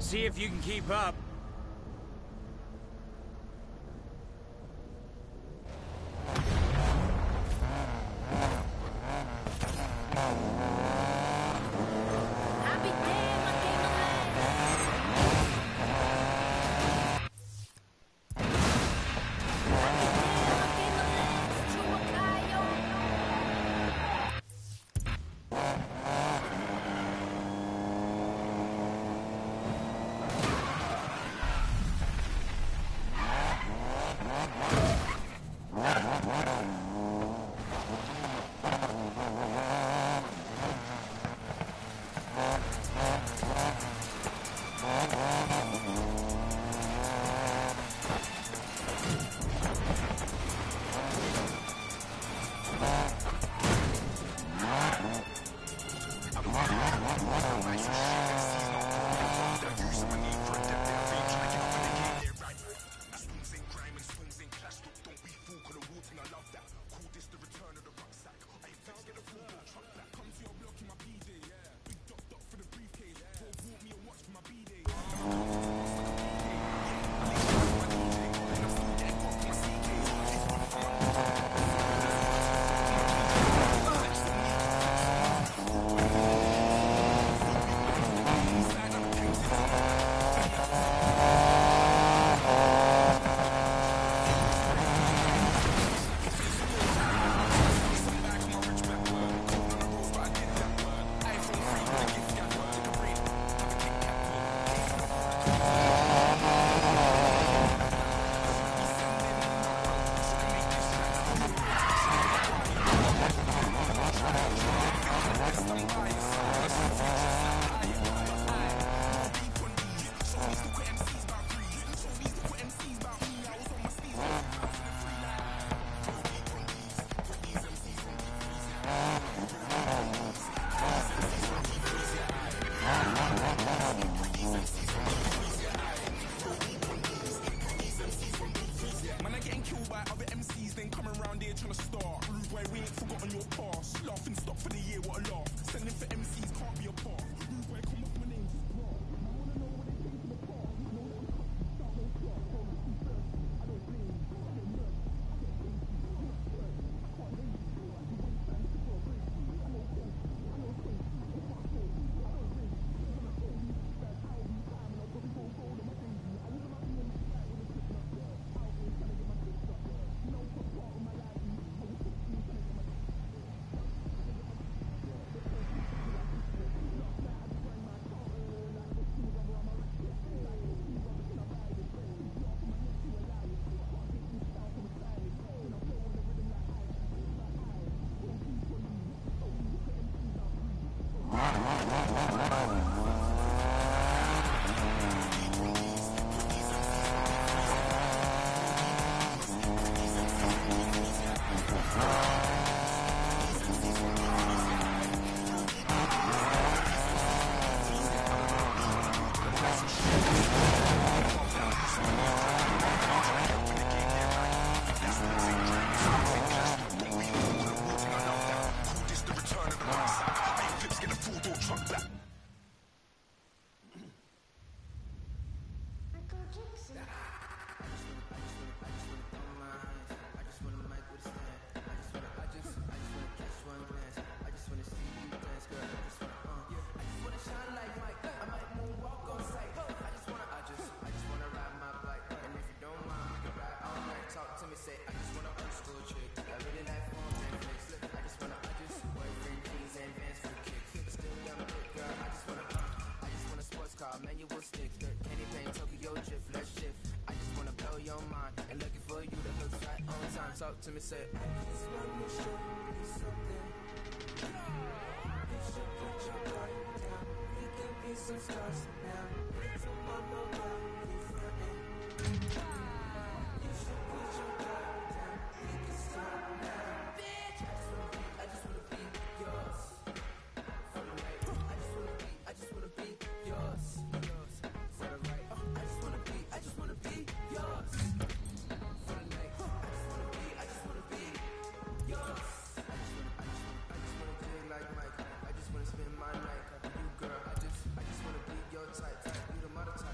See if you can keep up. Talk to me, say I just wanna show you something. You should put your guard down. We can be some stars now. So mama, why you frontin'? You should put your guard down. We can start now. Bitch, I just wanna be yours. For the night, I just wanna be yours. For the right, I just wanna be yours. For the night, I just wanna be yours. I just wanna dig like Mike. I just wanna spend my night with you, girl. I just wanna be your type. You the mother type.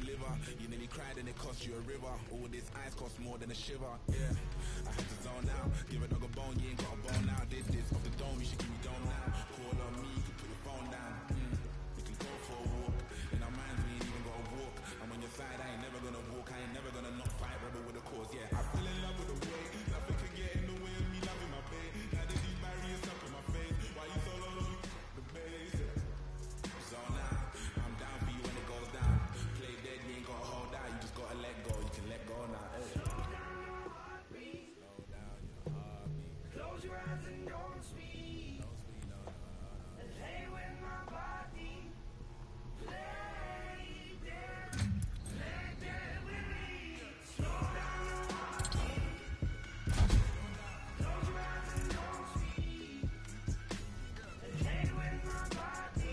liver. You nearly cried and it cost you a river. All this ice costs more than a shiver. Yeah, I had to zone out. Give a dog a bone, you ain't got a bone now. Did this off the dome, you should give me dome now. Call on me, you can put your phone down. We can go for a walk. In our minds, we ain't even got to walk. I'm on your side, I ain't never gonna walk. I ain't never gonna not fight, rebel with a cause. Yeah, I fell in love with the way. Nothing can get in the way of me loving my babe. Now there's these barriers up in my face. Why you so low? The bass. Zone out. I'm down for you when it goes down. Play dead, you ain't gotta hold out. You just gotta let go. You can let go now. Hey. Close your eyes and don't speak. Lay with my body. Play dead with me. Slow down your heartbeat. Close your eyes and don't speak. Lay with my body.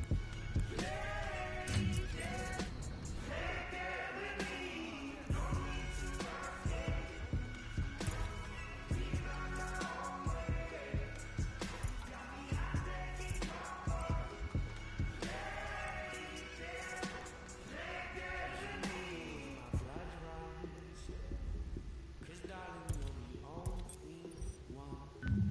Play dead with me. No need to escape. We got our own way. Got me out there, keep on. Play dead with me. Flash rise, 'cause darling, you're the only one.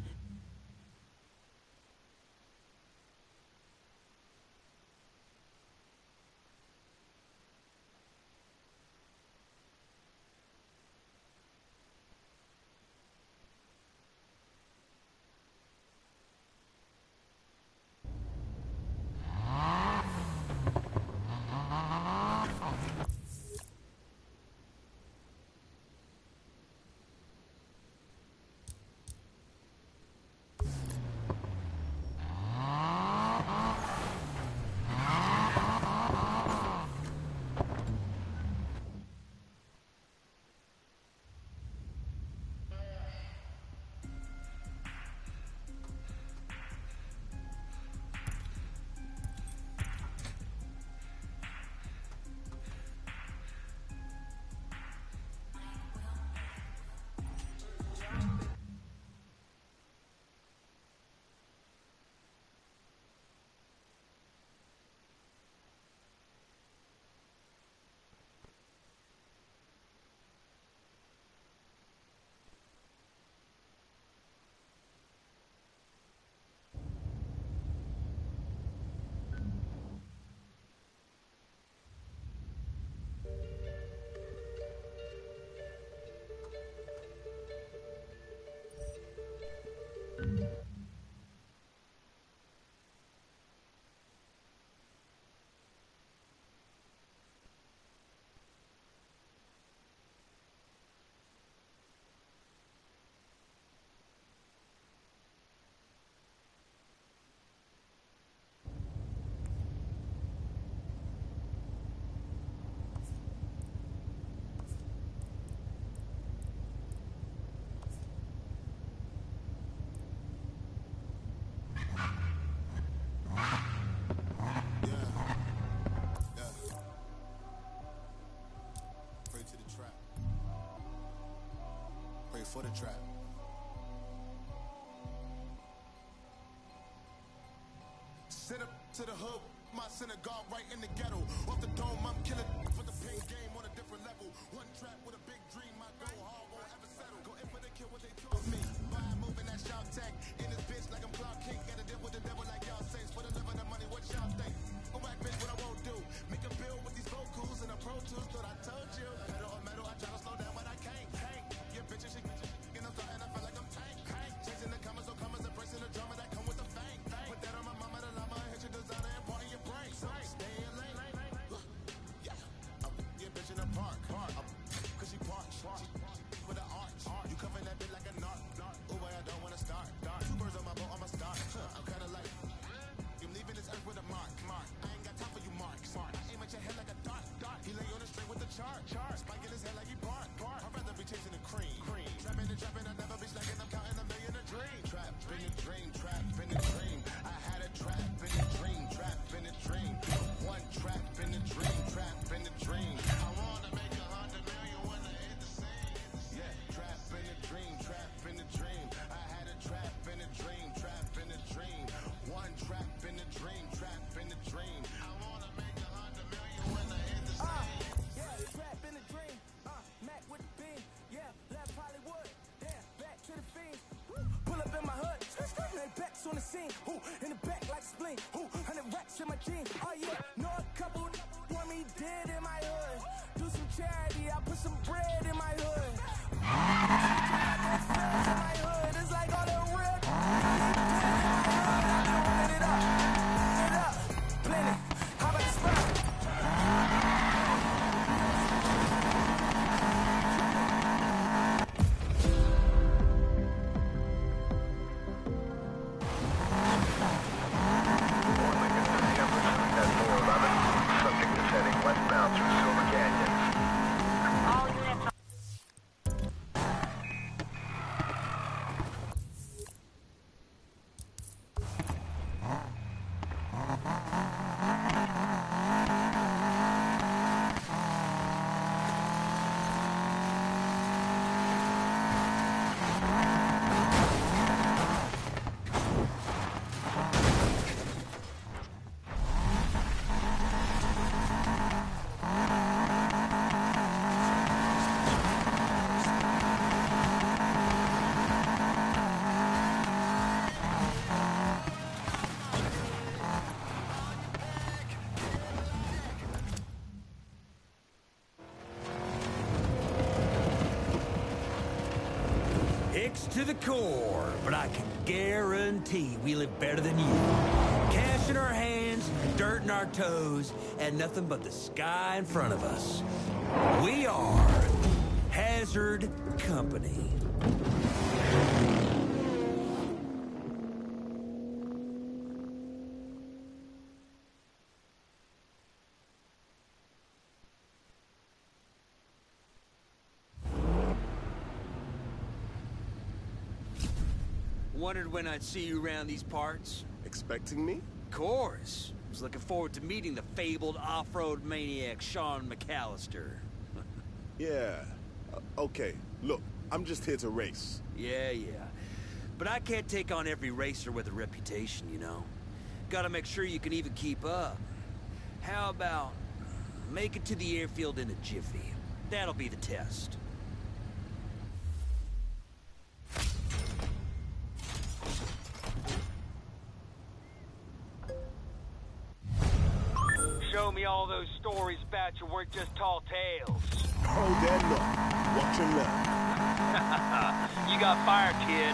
For the trap. Send up to the hood, my synagogue right in the ghetto. Off the dome, I'm killing for the pain game on a different level. One trap with a big dream, I go hard, won't ever settle. Go in for the kill, what they taught me. By moving that shout tech in this bitch like I'm Clark King. Gotta deal with the devil like y'all say. For the love of the money, what y'all think? Go back, bitch, what I won't do. Make a bill with these vocals and a Pro Tools, thought I told you. Pedal on metal, I try to slow down, but I can't. Your bitches, she and I'm starting to feel like I'm tank. Chasing the commas, no commas, embracing the drama that come with the fame. Put that on my mama, the llama, hit your designer and part of your brain. So stay in lane. Yeah, your bitch in the park. Cause she parked. With an arch. You covering that bit like a narc. Oh boy, I don't wanna start. Two birds on my boat, I'ma start. I'm kinda like, I'm leaving this earth with a mark. I ain't got time for you marks. I aim at your head like a dart. He lay on the string with the chart. Spike in his head like he bark. I'd rather be chasing the cream. Trapping, I'll never be slacking. I'm counting a million a dream. Trap in a dream, trap in a dream. I had a trap in a dream, trap in a dream. One trap in a dream, trap in a dream. I wanna make 100 million when I hit the scene. Yeah, trap in a dream, trap in a dream. I had a trap in a dream, trap in a dream. One trap in a dream, trap in a dream. I wanna make 100 million when I hit the scene. on the scene. Who in the back like spleen? Who 100 racks in my jeans? Oh yeah, know a couple want me dead in my hood. Do some charity, I put some bread in my hood. It's like all the real it up, plenty. How about the spot? To the core, but I can guarantee we live better than you. Cash in our hands, dirt in our toes, and nothing but the sky in front of us. We are Hazard Company. Wondered when I'd see you around these parts. Expecting me? Of course. Was looking forward to meeting the fabled off-road maniac Sean McAllister. Yeah. Okay, look, I'm just here to race. Yeah. But I can't take on every racer with a reputation, you know. Gotta make sure you can even keep up. How about make it to the airfield in a jiffy? That'll be the test. Show me all those stories about you weren't just tall tales. Hold that look. Watch your left. You got fired, kid.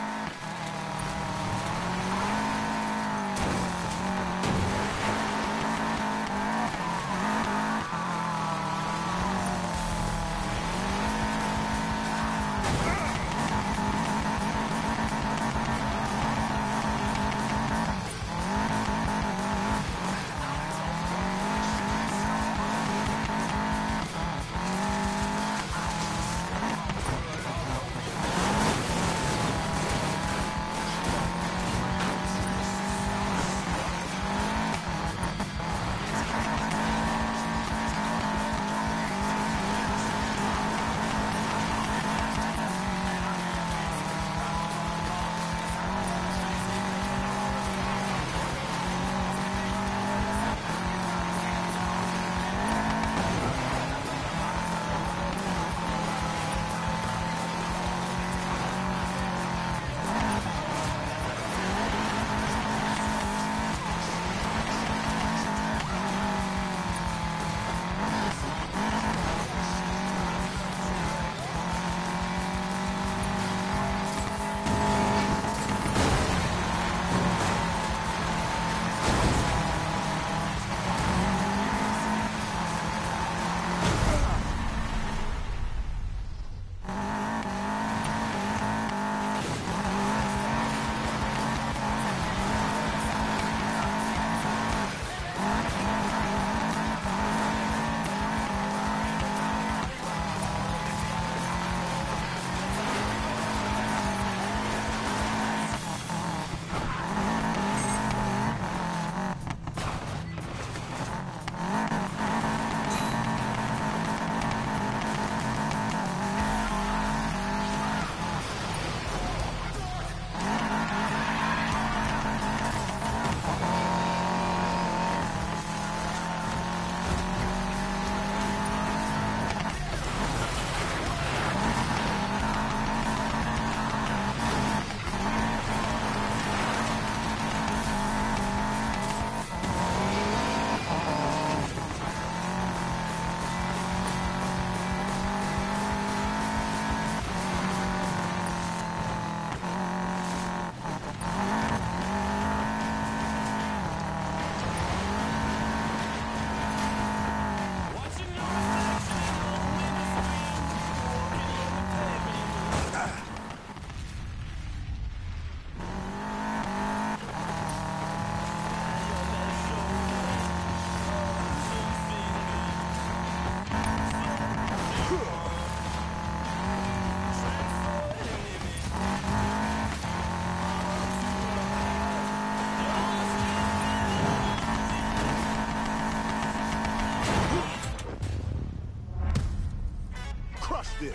this.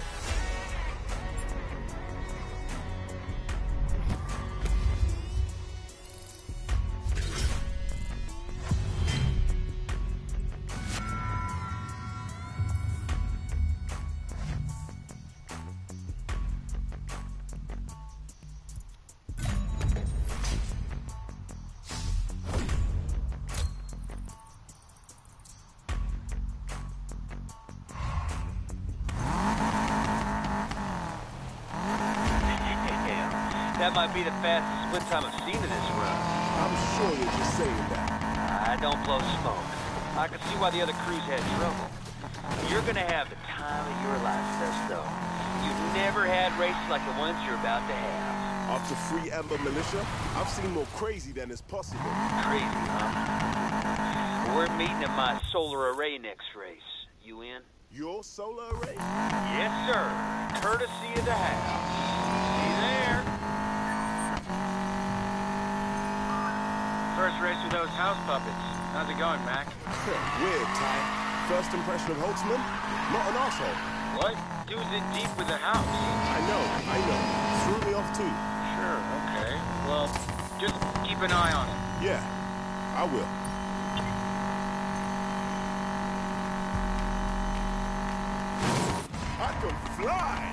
That might be the fastest split time I've seen in this run. I'm sure you're just saying that. I don't blow smoke. I can see why the other crews had trouble. You're gonna have the time of your life, Sesto. You've never had races like the ones you're about to have. After Free Ember Militia, I've seen more crazy than is possible. Crazy, huh? We're meeting at my solar array next race. You in? Your solar array? Yes, sir. Courtesy of the house. See you there. First race with those house puppets. How's it going, Mac? Weird, Ty. First impression of Holtzman? Not an asshole. What? Dude's in deep with the house. I know. Threw me off too. Sure, okay. Well, just keep an eye on him. Yeah, I will. I can fly!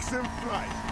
in flight.